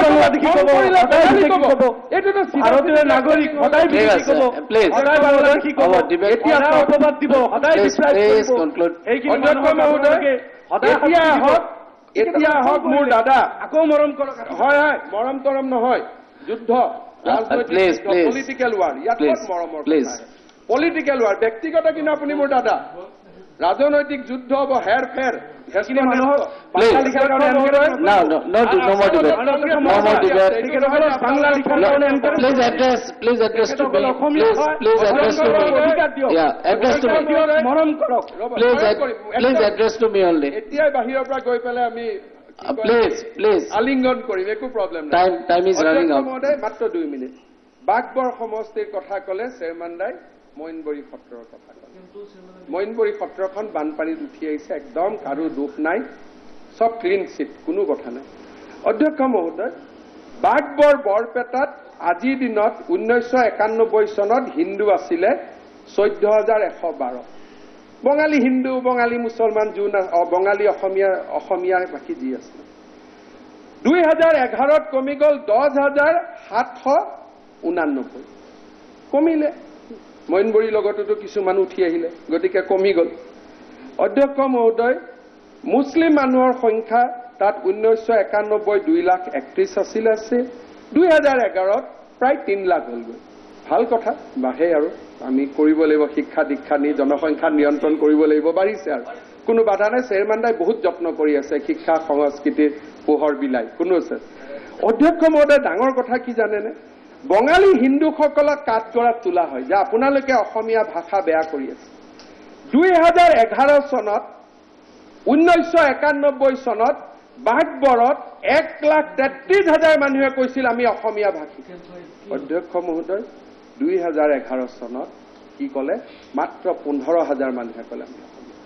এইটোতো
ভাৰতীয় নাগৰিক সদায় সদায় বাংলাদেশী ক'ব এতিয়া অপবাদ দিব সদায়
অধ্যক্ষ মহোদয় এতিয়া আহক এতিয়া আহক মোৰ দাদা
আকৌ মৰম কৰক
হয় হয় মৰম তৰম নহয় যুদ্ধ ৰাজনৈতিক পলিটিকেল ৱাৰ ইয়াত মৰমৰ পলিটিকেল ৱাৰ ব্যক্তিগত কিন্তু আপুনি মোৰ দাদা ৰাজনৈতিক যুদ্ধ হ'ব হেৰ ফেৰ
সেইখিনি মানুহক
Please.
বাংলা লিখাৰ কাৰণে এনেকে কয়।
No, no, no, no more debate. No more debate.
তেখেতসকলক বাংলা লিখাৰ কাৰণে এনেকে কয়।
Please address, please address to me.
তেখেতসকল অসমীয়া
Please,
হয়,
please address to me.
অধিকাৰ দিয়ক।
Yeah, address to me.
মৰম কৰক।
Please, ad- please address to me only.
এতিয়াই বাহিৰৰ পৰা গৈ পেলাই আমি
Uh, please, please.
আলিংগন কৰিম, একো প্ৰব্লেম নাই।
Time, time is running out.
মহোদয় মাত্ৰ দুই মিনিট। বাগবৰ সমষ্টিৰ কথা ক'লে চেয়াৰমেন দাই মইনবৰী সত্ৰৰ কথা ক'লে। মইনবৰী সত্ৰখন বানপানীত উঠি আহিছে, একদম কাৰো দুখ নাই, চব ক্লিন চিট, কোনো কথা নাই। অধ্যক্ষ মহোদয়, বাগবৰ বৰপেটাত আজিৰ দিনত ঊনৈছশ একানব্বৈ চনত হিন্দু আছিলে চৈধ্য হাজাৰ এশ বাৰ। বঙালী হিন্দু, বঙালী মুছলমান যোন বঙালী অসমীয়া অসমীয়া বাকী যি আছে। দুই হাজাৰ এঘাৰত কমি গ'ল দহ হাজাৰ সাতশ ঊনানব্বৈ, কমিলে। মইনবৰীৰ লগতো কিছুমান উঠি আহিলে, গতিকে কমি গ'ল। অধ্যক্ষ মহোদয়, মুছলিম মানুহৰ সংখ্যা তাত ঊনৈছশ একানব্বৈ দুই লাখ একত্ৰিশ আছিল আছে, দুই হাজাৰ এঘাৰত প্ৰায় তিনি লাখ হ'লগৈ। ভাল কথা, বাঢ়ে আৰু আমি কৰিব লাগিব, শিক্ষা দীক্ষা নি জনসংখ্যা নিয়ন্ত্ৰণ কৰিব লাগিব, বাঢ়িছে আৰু কোনো বাধা নাই। চেয়াৰমেনদাই বহুত যত্ন কৰি আছে শিক্ষা সংস্কৃতিৰ পোহৰ বিলাই, কোনো আছে। অধ্যক্ষ মহোদয়, ডাঙৰ কথা কি জানেনে? বঙালী হিন্দুসকলক কাঠগড়াত তোলা হয় যে আপোনালোকে অসমীয়া ভাষা বেয়া কৰি আছে। দুই হাজাৰ এঘাৰ চনত ঊনৈছশ একানব্বৈ চনত বাগবৰত এক লাখ তেত্ৰিশ হাজাৰ মানুহে কৈছিল আমি অসমীয়া ভাষী। অধ্যক্ষ মহোদয়, দুই হাজাৰ এঘাৰ চনত কি ক'লে? মাত্ৰ পোন্ধৰ হাজাৰ মানুহে ক'লে আমি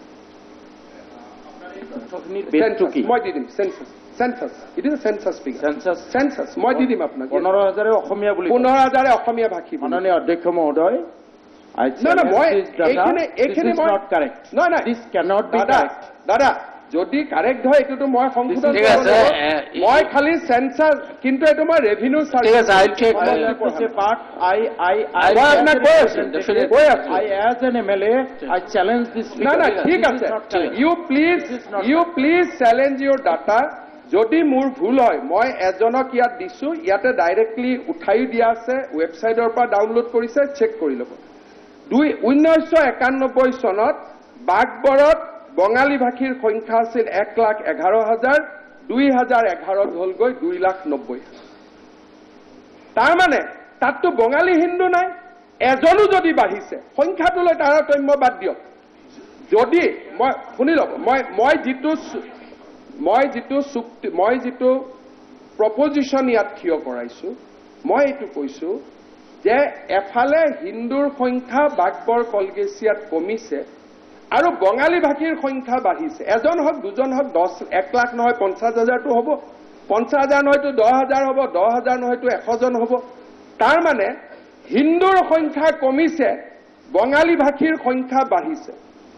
অসমীয়া। মই দি দিম census, census it is census figure,
census
census মই দি দিম আপোনাক।
পোন্ধৰ হাজাৰে অসমীয়া বুলি
পোন্ধৰ হাজাৰে অসমীয়া ভাষী।
মাননীয় অধ্যক্ষ মহোদয়, I
No, no, মই
challenge this data.
এইখিনি এইখিনি
This is
মই
not correct.
নহয় নহয়,
This cannot be
দাদা
correct.
দাদা যদি কাৰেক্ট হয় এইটোতো মই সংশোধন
ঠিক
কৰিব
আছে,
লাগিব।
এ,
মই খালি চেঞ্চাছ, কিন্তু এইটো মই ৰেভিনিউ
ঠিক আছে, I'll check.
I have to say part, I, I, I,
মই
as
আপোনাক
a
কৈ আছো,
representative,
কৈ আছো।
I as an M L A, I challenge this
না
figure.
না ঠিক
This
আছে,
is not correct.
You please
This is not
you please challenge your data. যদি মোৰ ভুল হয়, মই এজনক ইয়াত দিছো, ইয়াতে ডাইৰেক্টলি উঠাই দিয়া আছে, ৱেবছাইটৰ পৰা ডাউনলোড কৰিছে, চেক কৰি ল'ব। দুই ঊনৈছশ একানব্বৈ চনত বাগবৰত বঙালী ভাষীৰ সংখ্যা আছিল এক লাখ এঘাৰ হাজাৰ, দুই হাজাৰ এঘাৰত হ'লগৈ দুই লাখ নব্বৈ হাজাৰ। তাৰমানে তাততো বঙালী হিন্দু নাই, এজনো যদি বাঢ়িছে, সংখ্যাটোলৈ তাৰতম্য বাদ দিয়ক। যদি মই শুনি ল'ব, মই মই যিটো মই যিটো চুক্তি মই যিটো প্ৰপজিশ্যন ইয়াত থিয় কৰাইছো, মই এইটো কৈছো যে এফালে হিন্দুৰ সংখ্যা বাগবৰ কলগেছিয়াত কমিছে আৰু বঙালী ভাষীৰ সংখ্যা বাঢ়িছে। এজন হওক, দুজন হওক, দহ এক লাখ নহয় পঞ্চাছ হাজাৰটো হ'ব, পঞ্চাছ হাজাৰ নহয়তো দহ হাজাৰ হ'ব, দহ হাজাৰ নহয়তো এশজন হ'ব। তাৰমানে হিন্দুৰ সংখ্যা কমিছে, বঙালী ভাষীৰ সংখ্যা বাঢ়িছে।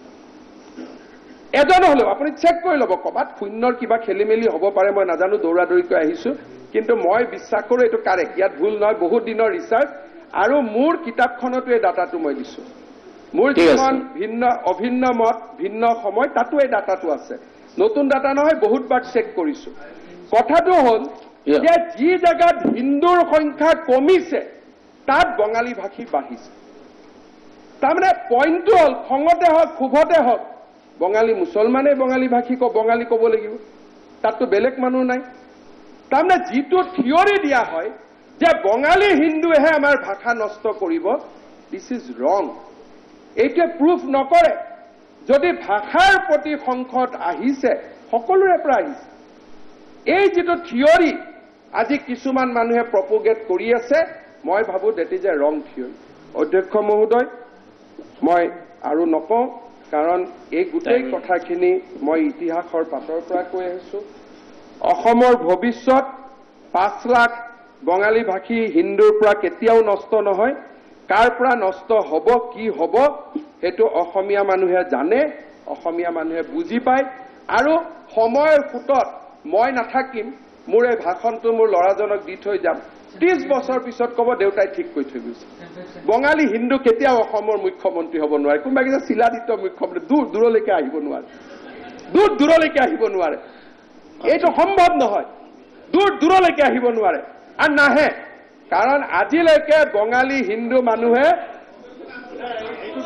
এজন হ'লেও আপুনি চেক কৰি ল'ব, ক'ৰবাত শূন্যৰ কিবা খেলি মেলি হ'ব পাৰে, মই নাজানো, দৌৰা দৌৰিকৈ আহিছো, কিন্তু মই বিশ্বাস কৰোঁ এইটো কাৰেক্ট, ইয়াত ভুল নহয়, বহুত দিনৰ ৰিচাৰ্চ আৰু মোৰ কিতাপখনতো এই ডাটাটো মই দিছো। মোৰ যিখন ভিন্ন অভিন্ন মত ভিন্ন সময় তাতো এই ডাটাটো আছে, নতুন ডাটা নহয়, বহুতবাৰ চেক কৰিছো। কথাটো হ'ল যে যি জেগাত হিন্দুৰ সংখ্যা কমিছে তাত বঙালী ভাষী বাঢ়িছে। তাৰমানে পইণ্টটো হ'ল, খঙতে হওক ক্ষোভতে হওক, বঙালী মুছলমানে বঙালী ভাষী ক বঙালী ক'ব লাগিব, তাততো বেলেগ মানুহ নাই। তাৰমানে যিটো থিয়ৰী দিয়া হয় যে বঙালী হিন্দুৱেহে আমাৰ ভাষা নষ্ট কৰিব, দিছ ইজ ৰং। এইটোৱে প্ৰুফ নকৰে যদি ভাষাৰ প্ৰতি সংকট আহিছে, সকলোৰে পৰা আহিছে। এই যিটো থিয়ৰী আজি কিছুমান মানুহে প্ৰপগেট কৰি আছে, মই ভাবো ডেট ইজ এ ৰং থিয়ৰী। অধ্যক্ষ মহোদয়, মই আৰু নকওঁ, কাৰণ এই গোটেই কথাখিনি মই ইতিহাসৰ পাতৰ পৰা কৈ আহিছো। অসমৰ ভৱিষ্যত পাঁচ লাখ বঙালী ভাষী হিন্দুৰ পৰা কেতিয়াও নষ্ট নহয়। কাৰ পৰা নষ্ট হ'ব, কি হ'ব, সেইটো অসমীয়া মানুহে জানে, অসমীয়া মানুহে বুজি পায়। আৰু সময়ৰ সোঁতত মই নাথাকিম, মোৰ এই ভাষণটো মোৰ ল'ৰাজনক দি থৈ যাম, ত্ৰিশ বছৰ পিছত ক'ব দেউতাই ঠিক কৈ থৈ গৈছে। বঙালী হিন্দু কেতিয়াও অসমৰ মুখ্যমন্ত্ৰী হ'ব নোৱাৰে। কোনোবা কিবা চিলাদিত্য মুখ্যমন্ত্ৰী দূৰ দূৰলৈকে আহিব নোৱাৰে, দূৰ দূৰলৈকে আহিব নোৱাৰে, এইটো সম্ভৱ নহয়, দূৰ দূৰলৈকে আহিব নোৱাৰে আৰু নাহে। কাৰণ আজিলৈকে বঙালী হিন্দু মানুহে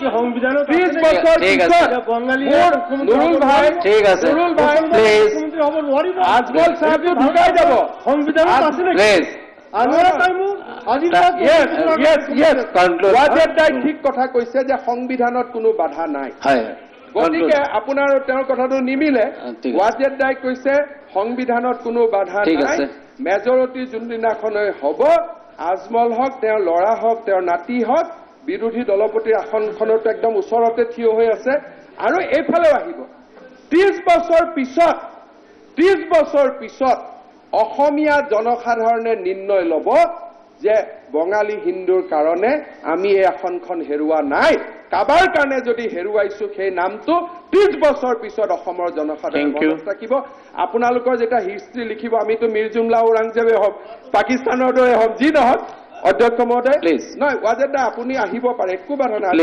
সংবিধানত
ত্ৰিশ বছৰ পিছত মোৰ নুৰুল ভাই
ঠিক আছে
নুৰুল ভাই
প্লিজ
হ'ব নোৱাৰিব
আজমল চাহাবটো ঢুকাই যাব
সংবিধানত আছে নেকি
প্লিজ
আনোয়াৰ টাইমো আজি
Yes, yes, yes.
Conclude.
Wajed দাই ঠিক কথা কৈছে যে সংবিধানত কোনো বাধা নাই
হয়
গতিকে আপোনাৰ আৰু তেওঁৰ কথাটো নিমিলে
ঠিক আছে।
ৱাজেদ দাই কৈছে সংবিধানত কোনো বাধা
ঠিক
নাই
আছে।
মেজৰিটি যোনদিনাখনে হ'ব আজমল হওক তেওঁৰ ল'ৰা হওক তেওঁৰ নাতি হওক বিৰোধী দলপতিৰ আসনখনতো একদম ওচৰতে থিয় হৈ আছে আৰু এইফালেও আহিব ত্ৰিশ বছৰ পিছত ত্ৰিশ বছৰ পিছত অসমীয়া জনসাধাৰণে নিৰ্ণয় ল'ব যে বঙালী হিন্দুৰ কাৰণে আমি এই আসনখন হেৰুওৱা নাই কাবাৰ কাৰণে যদি হেৰুৱাইছো সেই নামটো ত্ৰিশ বছৰ পিছত অসমৰ জনসাধাৰণ মনত ৰাখিব আপোনালোকৰ যেতিয়া হিষ্ট্ৰী লিখিব আমিতো মিৰ জুমলা ঔৰংজেবে হওক পাকিস্তানৰ দৰে হওক যি নহওক অধ্যক্ষ মহোদয় নহয় ৱাজেদ দা আপুনি আহিব পাৰে একো বাধা নাই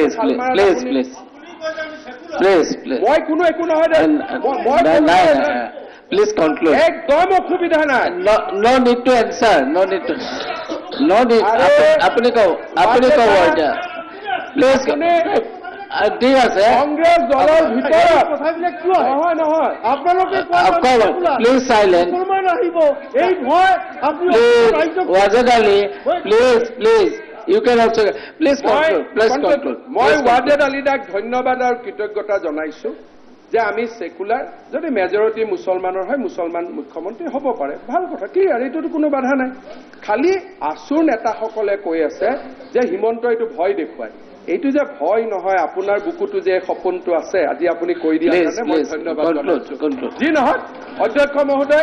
মই কোনো একো নহয় দে মই
Please conclude.
একদম অসুবিধা নাই
No, no need to answer. No need to. No need. আপনি কও আপনি কও এটা প্লিজ ঠিক আছে
কংগ্ৰেছ দলৰ ভিতৰত
কথাবিলাক কিয়
নহয় নহয়
আপোনালোকে
প্লিজ সাইলেন্ট
মুছলমান আহিব এই ভয় আপুনি
please Wajed Ali please please you can also please conclude please conclude
মই ৱাজেদ আলী দাক ধন্যবাদ আৰু কৃতজ্ঞতা জনাইছো যে আমি সেকুলাৰ যদি মেজৰিটি মুছলমানৰ হয় মুছলমান মুখ্যমন্ত্ৰী হ'ব পাৰে ভাল কথা ক্লিয়াৰ এইটোতো কোনো বাধা নাই খালি আছুৰ নেতাসকলে কৈ আছে যে হিমন্ত এইটো ভয় দেখুৱায় এইটো যে ভয় নহয় আপোনাৰ বুকুটো যে সপোনটো আছে আজি আপুনি কৈ দিয়াৰ কাৰণে মই ধন্যবাদ জনাইছো যি নহয় অধ্যক্ষ মহোদয়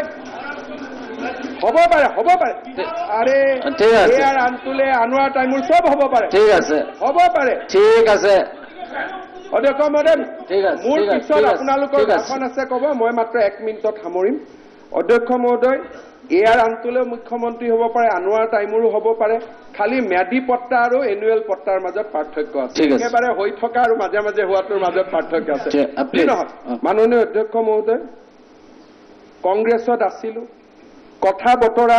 হ'ব পাৰে হ'ব পাৰে আৰে এয়াৰ আনতুলে আনোৱাৰ টাইমৰ চব হ'ব পাৰে
ঠিক আছে
হ'ব পাৰে
ঠিক আছে
অধ্যক্ষ মহোদয় মোৰ পিছত আপোনালোকৰ ভাষণ আছে ক'ব মই মাত্ৰ এক মিনিটত সামৰিম অধ্যক্ষ মহোদয় এয়াৰ আনতুলে মুখ্যমন্ত্ৰী হ'ব পাৰে আনোৱাৰ টাইমৰো হ'ব পাৰে খালি ম্যাদী পট্টা আৰু এনুৱেল পট্টাৰ মাজত পাৰ্থক্য আছে একেবাৰে হৈ থকা আৰু মাজে মাজে হোৱাটোৰ মাজত পাৰ্থক্য আছে কি নহয় মাননীয় অধ্যক্ষ মহোদয় কংগ্ৰেছত আছিলো কথা বতৰা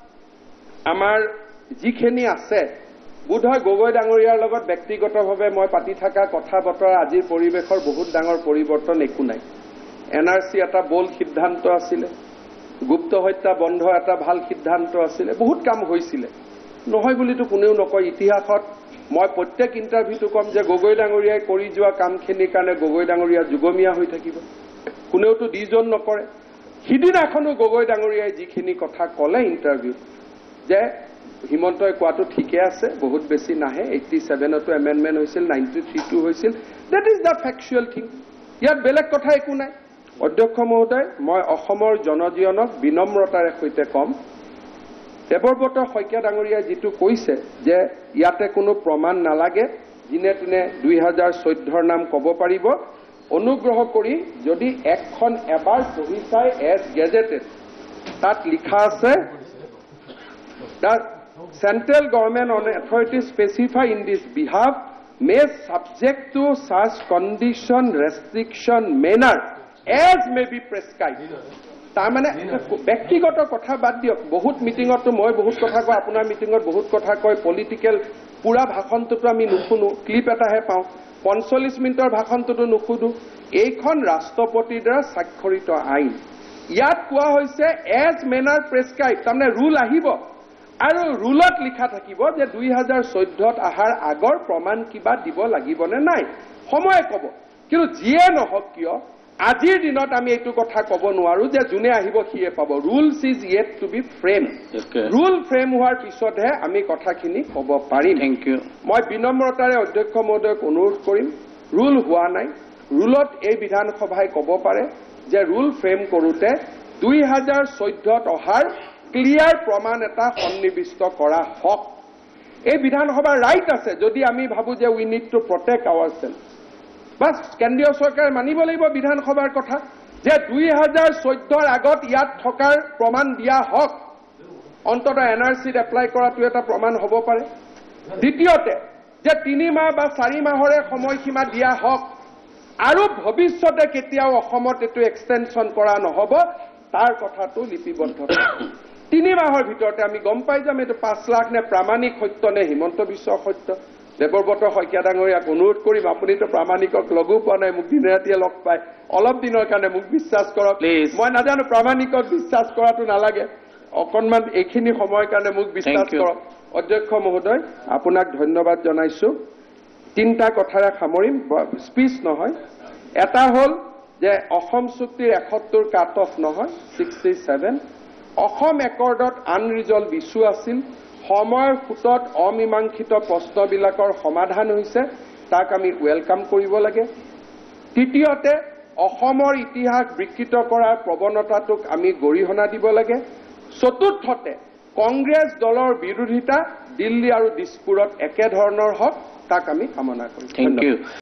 আমাৰ যিখিনি আছে বোধহয় গগৈ ডাঙৰীয়াৰ লগত ব্যক্তিগতভাৱে মই পাতি থকা কথা বতৰা আজিৰ পৰিৱেশৰ বহুত ডাঙৰ পৰিৱৰ্তন একো নাই এন আৰ চি এটা বল সিদ্ধান্ত আছিলে গুপ্ত হত্যা বন্ধ এটা ভাল সিদ্ধান্ত আছিলে বহুত কাম হৈছিলে নহয় বুলিতো কোনেও নকয় ইতিহাসত মই প্ৰত্যেক ইণ্টাৰভিউটো কম যে গগৈ ডাঙৰীয়াই কৰি যোৱা কামখিনিৰ কাৰণে গগৈ ডাঙৰীয়া যুগমীয়া হৈ থাকিব কোনেওতো ডিজন নকৰে সিদিনাখনো গগৈ ডাঙৰীয়াই যিখিনি কথা ক'লে ইণ্টাৰভিউ যে হিমন্তই কোৱাটো ঠিকে আছে বহুত বেছি নাহে এইট্টি ছেভেনতো এমেণ্ডমেণ্ট হৈছিল নাইণ্টি থ্ৰীটো হৈছিল that is the factual thing ইয়াত বেলেগ কথা একো নাই অধ্যক্ষ মহোদয় মই অসমৰ জনজীৱনক বিনম্ৰতাৰে সৈতে কম দেৱব্ৰত শইকীয়া ডাঙৰীয়াই যিটো কৈছে যে ইয়াতে কোনো প্ৰমাণ নালাগে দিনে দিনে দুই হাজাৰ চৈধ্যৰ নাম ক'ব পাৰিব অনুগ্ৰহ কৰি যদি এখন এবাৰ পঢ়ি চাই এজ গেজেটেড তাত লিখা আছে the central government on authority specify in this behalf may subject to such condition restriction manner as may be prescribed তাৰ মানে ব্যক্তিগত কথা বাদ দিয়ক বহুত মিটিঙতো মই বহুত কথা কওঁ আপোনাৰ মিটিঙত বহুত কথা কয় পলিটিকেল পুৰা ভাষণটোতো আমি নুশুনো ক্লিপ এটাহে পাওঁ পঞ্চল্লিছ মিনিটৰ ভাষণটোতো নুশুনো এইখন ৰাষ্ট্ৰপতিৰ দ্বাৰা স্বাক্ষৰিত আইন ইয়াত কোৱা হৈছে এজ মেনাৰ প্ৰেছক্ৰাইব তাৰমানে ৰুল আহিব আৰু ৰুলত লিখা থাকিব যে দুই হাজাৰ চৈধ্যত আহাৰ আগৰ প্ৰমাণ কিবা দিব লাগিবনে নাই সময় ক'ব কিন্তু যিয়ে নহওক কিয় আজিৰ দিনত আমি এইটো কথা ক'ব নোৱাৰো যে যোনে আহিব সিয়ে পাব rules is yet to be frame rule frame হোৱাৰ পিছতহে আমি কথাখিনি ক'ব পাৰিম
থেংক ইউ
মই বিনম্ৰতাৰে অধ্যক্ষ মহোদয়ক অনুৰোধ কৰিম ৰুল হোৱা নাই ৰুলত এই বিধানসভাই ক'ব পাৰে যে ৰুল ফ্ৰেম কৰোঁতে দুই হাজাৰ চৈধ্যত অহাৰ ক্লিয়াৰ প্ৰমাণ এটা সন্নিবিষ্ট কৰা হওক এই বিধানসভাৰ ৰাইট আছে যদি আমি ভাবো যে we need to protect our self বাছ কেন্দ্ৰীয় চৰকাৰে মানিব লাগিব বিধানসভাৰ কথা যে দুই হাজাৰ চৈধ্যৰ আগত ইয়াত থকাৰ প্ৰমাণ দিয়া হওক অন্ততঃ এন আৰ চিত এপ্লাই কৰাটো এটা প্ৰমাণ হ'ব পাৰে দ্বিতীয়তে যে তিনি মাহ বা চাৰি মাহৰে সময়সীমা দিয়া হওক আৰু ভৱিষ্যতে কেতিয়াও অসমত এইটো এক্সটেনশ্যন কৰা নহ'ব তাৰ কথাটো লিপিবদ্ধ তিনি মাহৰ ভিতৰতে আমি গম পাই যাম এইটো পাঁচ লাখ নে প্ৰামাণিক সত্য নে হিমন্ত বিশ্ব সত্য দেৱব্ৰত শইকীয়া ডাঙৰীয়াক অনুৰোধ কৰিম, আপুনিতো প্ৰামাণিকক লগো পোৱা নাই, মোক দিনে ৰাতিয়ে লগ পায়, অলপ দিনৰ কাৰণে মোক বিশ্বাস কৰক। মই নাজানো প্ৰামাণিকক বিশ্বাস কৰাটো নালাগে, অকণমান এইখিনি সময়ৰ কাৰণে মোক বিশ্বাস কৰক। অধ্যক্ষ মহোদয়, আপোনাক ধন্যবাদ জনাইছো। তিনিটা কথাৰে সামৰিম, স্পীচ নহয়। এটা হ'ল যে অসম চুক্তিৰ এসত্তৰ কাট অফ নহয়, ছিক্সটি ছেভেন। অসম একৰ্ডত আনৰিজল্ভ ইছ্যু আছিল, সময়ৰ সোঁতত অমীমাংসিত প্ৰশ্নবিলাকৰ সমাধান হৈছে, তাক আমি ৱেলকাম কৰিব লাগে। তৃতীয়তে, অসমৰ ইতিহাস বিকৃত কৰাৰ প্ৰৱণতাটোক আমি গৰিহণা দিব লাগে। চতুৰ্থতে, কংগ্ৰেছ দলৰ বিৰোধিতা দিল্লী আৰু দিছপুৰত একেধৰণৰ হওক, তাক আমি কামনা কৰিম।
Thank you.